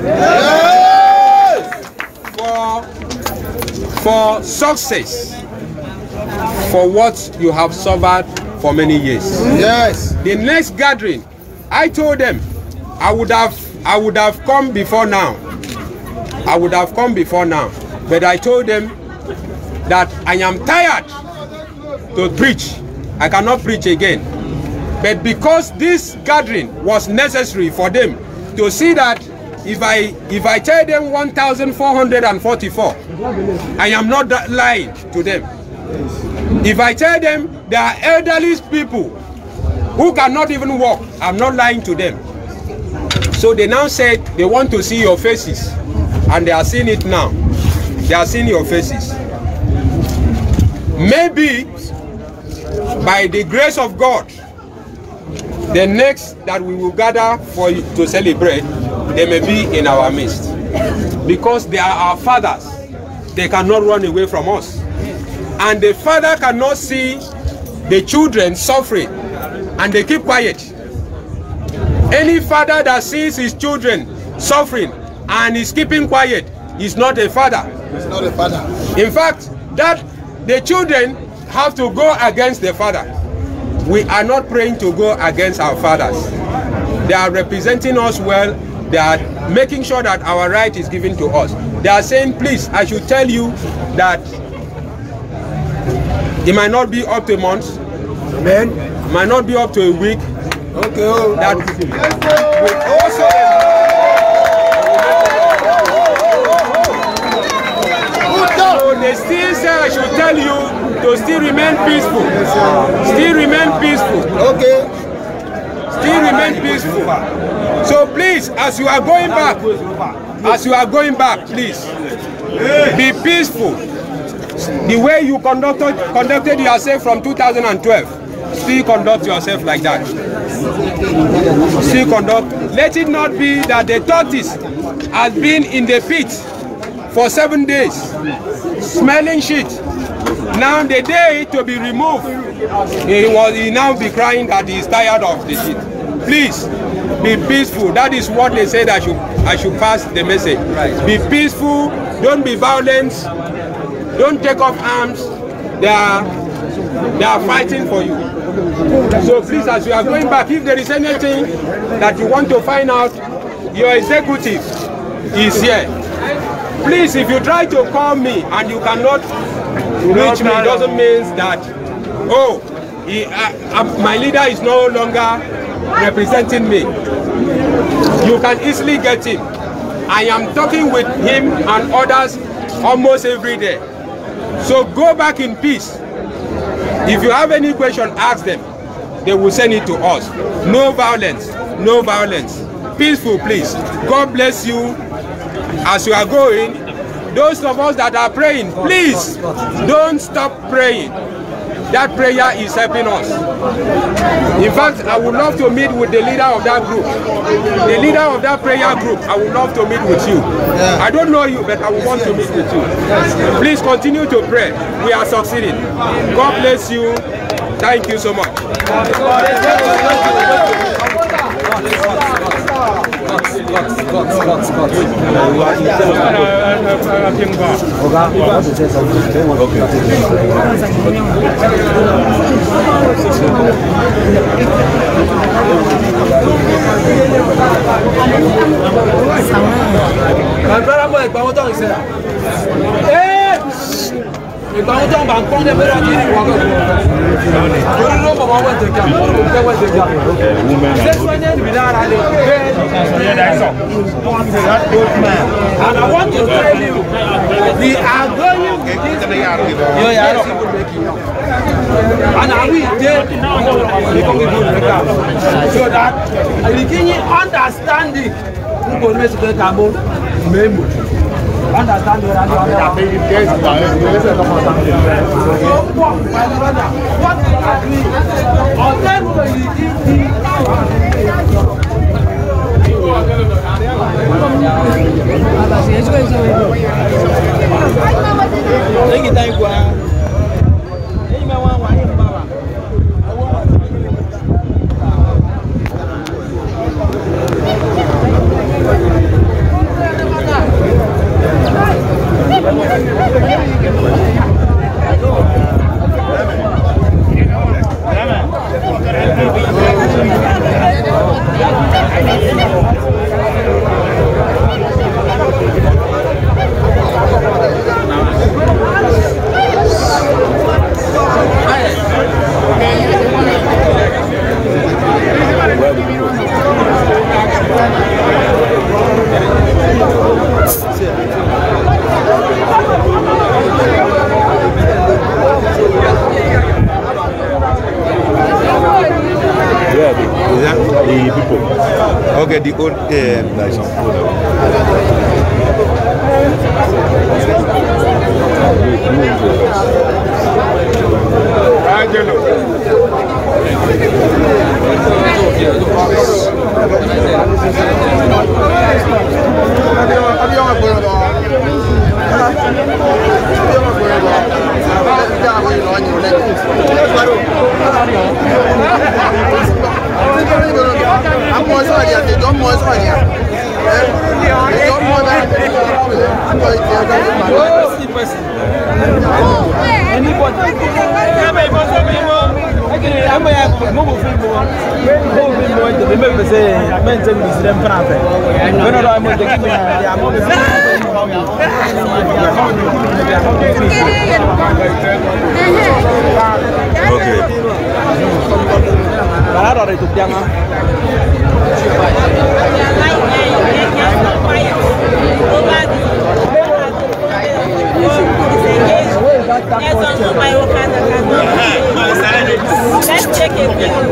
Yes. For, for success, for what you have suffered for many years. Yes. The next gathering, I told them I would have I would have come before now. I would have come before now. But I told them that I am tired to preach. I cannot preach again. But because this gathering was necessary for them to see that if I if I tell them one thousand four hundred forty-four, I am not lying to them. If I tell them there are elderly people who cannot even walk, I'm not lying to them. So they now said they want to see your faces, and they are seeing it now. They are seeing your faces. Maybe by the grace of God, the next that we will gather for you to celebrate, they may be in our midst. Because they are our fathers, they cannot run away from us. And the father cannot see the children suffering and they keep quiet. Any father that sees his children suffering and is keeping quiet is not a father. It's not a father. In fact, that the children have to go against the father. We are not praying to go against our fathers. They are representing us well. They are making sure that our right is given to us. They are saying, please, I should tell you that it might not be up to a month. Amen. It might not be up to a week. Okay. Oh. That will also so they still say I should tell you to still remain peaceful. Still remain peaceful. Okay. Still remain peaceful. So please, as you are going back, as you are going back, please be peaceful. The way you conducted conducted yourself from two thousand twelve, still conduct yourself like that. Still conduct. Let it not be that the tortoise has been in the pit for seven days, smelling shit. Now the day to be removed, he was he now be crying that he is tired of the shit. Please be peaceful. That is what they said I should I should pass the message. Be peaceful. Don't be violent. Don't take up arms. They are they are fighting for you. So please, as you are going back, if there is anything that you want to find out, your executive is here. Please, if you try to call me and you cannot reach me, it doesn't mean that, oh, he, uh, uh, my leader is no longer representing me. You can easily get him. I am talking with him and others almost every day. So go back in peace. If you have any question, ask them. They will send it to us. No violence. No violence. Peaceful, please. God bless you. As you are going, those of us that are praying, please don't stop praying. That prayer is helping us. In fact, I would love to meet with the leader of that group. The leader of that prayer group, I would love to meet with you. I don't know you, but I would want to meet with you. Please continue to pray. We are succeeding. God bless you. Thank you so much. ìgbàwọn tó ń bá ń pọ́n lẹ́bẹ̀rẹ̀ àti ìwà ọgọ́gọ́ orí ló bọ̀ wọ́n wọ́n tẹ̀kà ọ̀pẹ́ wọ́n tẹ̀kà sẹ́sùwẹ́nyẹ́ ìbí lára lè bẹ́ẹ̀ and I want to tell you we are going with this yóò yà á sí and I will take so that ìrìkìyìn understanding nígbò ní mẹ́sìkẹ́ kàmó mẹ́mù Okay, the old uh, like some food. I'm more sorry, they don't more sorry. They don't more than Let's check it.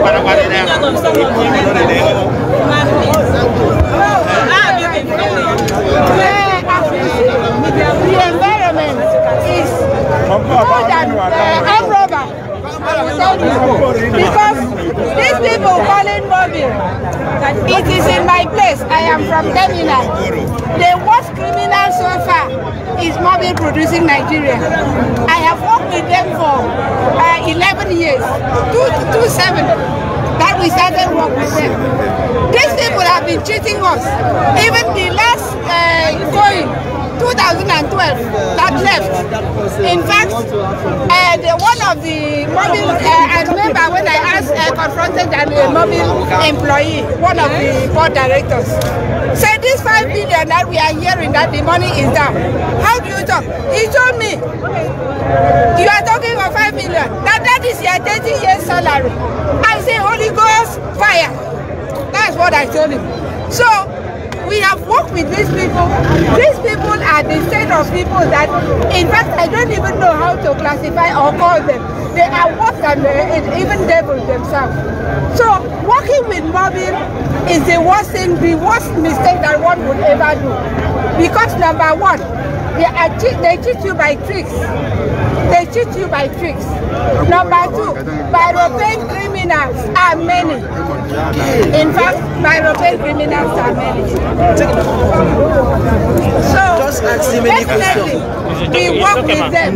The environment is more than uh, Amroba. Because these people calling Mobile, it is in my place. I am from Terminal. The worst criminal so far is Mobile Producing Nigeria. I have worked with them for uh, eleven years, two to seven. That we started work with them. These people have been cheating us. Even the last uh, coin, two thousand twelve, that left. In fact, uh, the one of the mobile, uh, I remember when I asked, uh, confronted a mobile employee, one of the board directors, said this five billion that we are hearing that the money is down. How do you talk? He told me, you are talking of five million. That that is your thirty years salary. I say Holy Ghost fire. That's what I told him. So we have worked with these people. These people are the set of people that, in fact, I don't even know how to classify or call them. They are worse than uh, even devils themselves. So working with Mobile is the worst thing, the worst mistake that one would ever do. Because number one, they, are cheat, they cheat you by tricks. They cheat you by tricks. Number two, European criminals are many. In fact, European criminals are many. So, definitely, we work with them.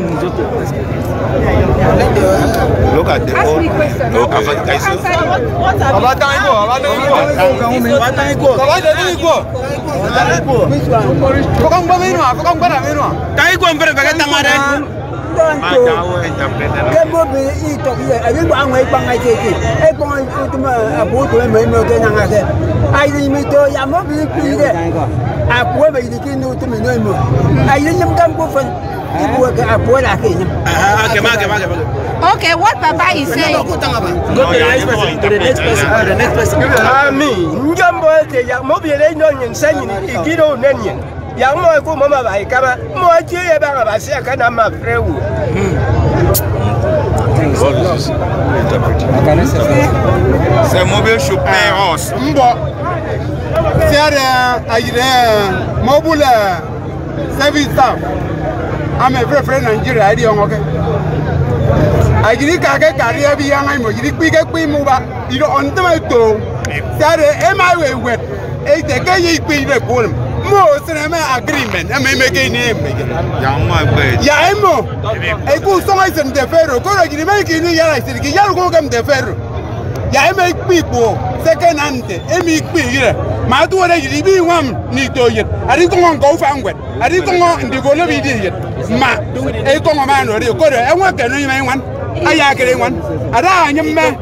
Look at the Ask me question. Look at Answer the what are About time go, about time go. About time go. About time go. Kokang ba mino? Kokang ba mino? Kai ko mbere baga tamare. Kemo bi ito ye ayi ba ngwe pa ngai teke e ko utuma abu to me me ke nanga ke ai mi to ya mo bi pi de apu be di kin to me no mo ayi nyam kam ko fan ibu ka apu la ke nyam ah ke ma ke ma ke okay, what Papa is saying. Go to the next person. To the next person. To the next person. Ah me, njambo te ya mo bi le no nyin sanyi igiro nenyin. Ya mo ko mama ba ikama mo ji e ba ba se aka na ma frewu. C'est Mobile should pay us. Mbo. Tiare ayire mobile service staff. I'm a very friend Nigeria. I don't okay. I didn't get career beyond my mother. You didn't get me move up. You don't want to do. That am I way wet. A decade pay the poem. Most of them agreement. I may make a name. Young my way. Yeah, I'm more. I put some ice in the ferro. Go to make it in the yard. I said, you go come the ferro. Yeah, I make people second hand. I make people. My two days, you be one need to yet. I didn't want to go find wet. I didn't want to go to be idiot. Ma, I come a man or you go there. I want to know one. I agree one. I don't man.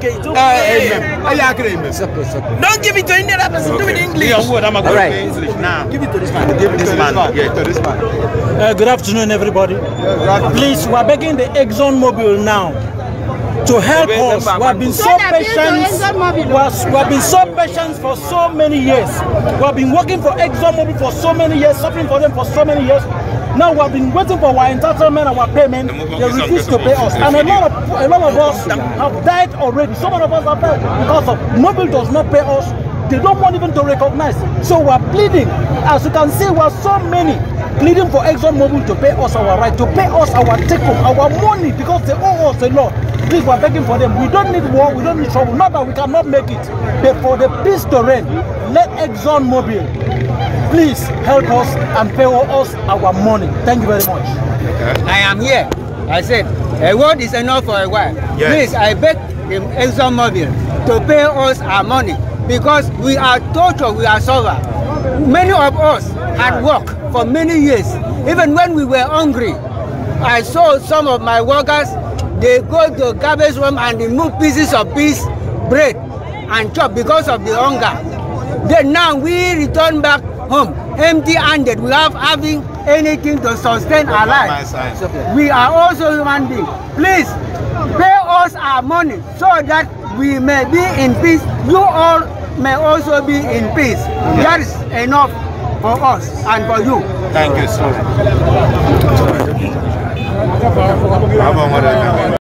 I agree. Don't give it to Indian person. Do it in English. I'm going to English now. Give it to this man. Give it to this man. Yeah, to this man. Uh, good afternoon, everybody. Please, we are begging the ExxonMobil now to help us. We have been so patient. We have been so patient for so many years. We have been working for ExxonMobil for so many years, suffering for them for so many years. Now we have been waiting for our entitlement, our payment. They refuse to pay us, and a lot of a lot of us have died already. Some of us have died because of Mobil does not pay us. They don't want even to recognize. So we are pleading. As you can see, we are so many pleading for ExxonMobil to pay us our right, to pay us our take-home, our money, because they owe us a lot. Please, we are begging for them. We don't need war, we don't need trouble. Not that we cannot make it, but for the peace to reign, let ExxonMobil please help us and pay us our money. Thank you very much. I am here. I said, a word is enough for a while. Yes. Please, I beg the ExxonMobil to pay us our money because we are tortured, we are suffer. Many of us had worked for many years. Even when we were hungry, I saw some of my workers, they go to garbage room and remove pieces of peace, bread and chop because of the hunger. Then now we return back home empty-handed without having anything to sustain our lives. We are also human beings. Please pay us our money so that we may be in peace. You all may also be in peace. That is enough for us and for you. Thank you so much.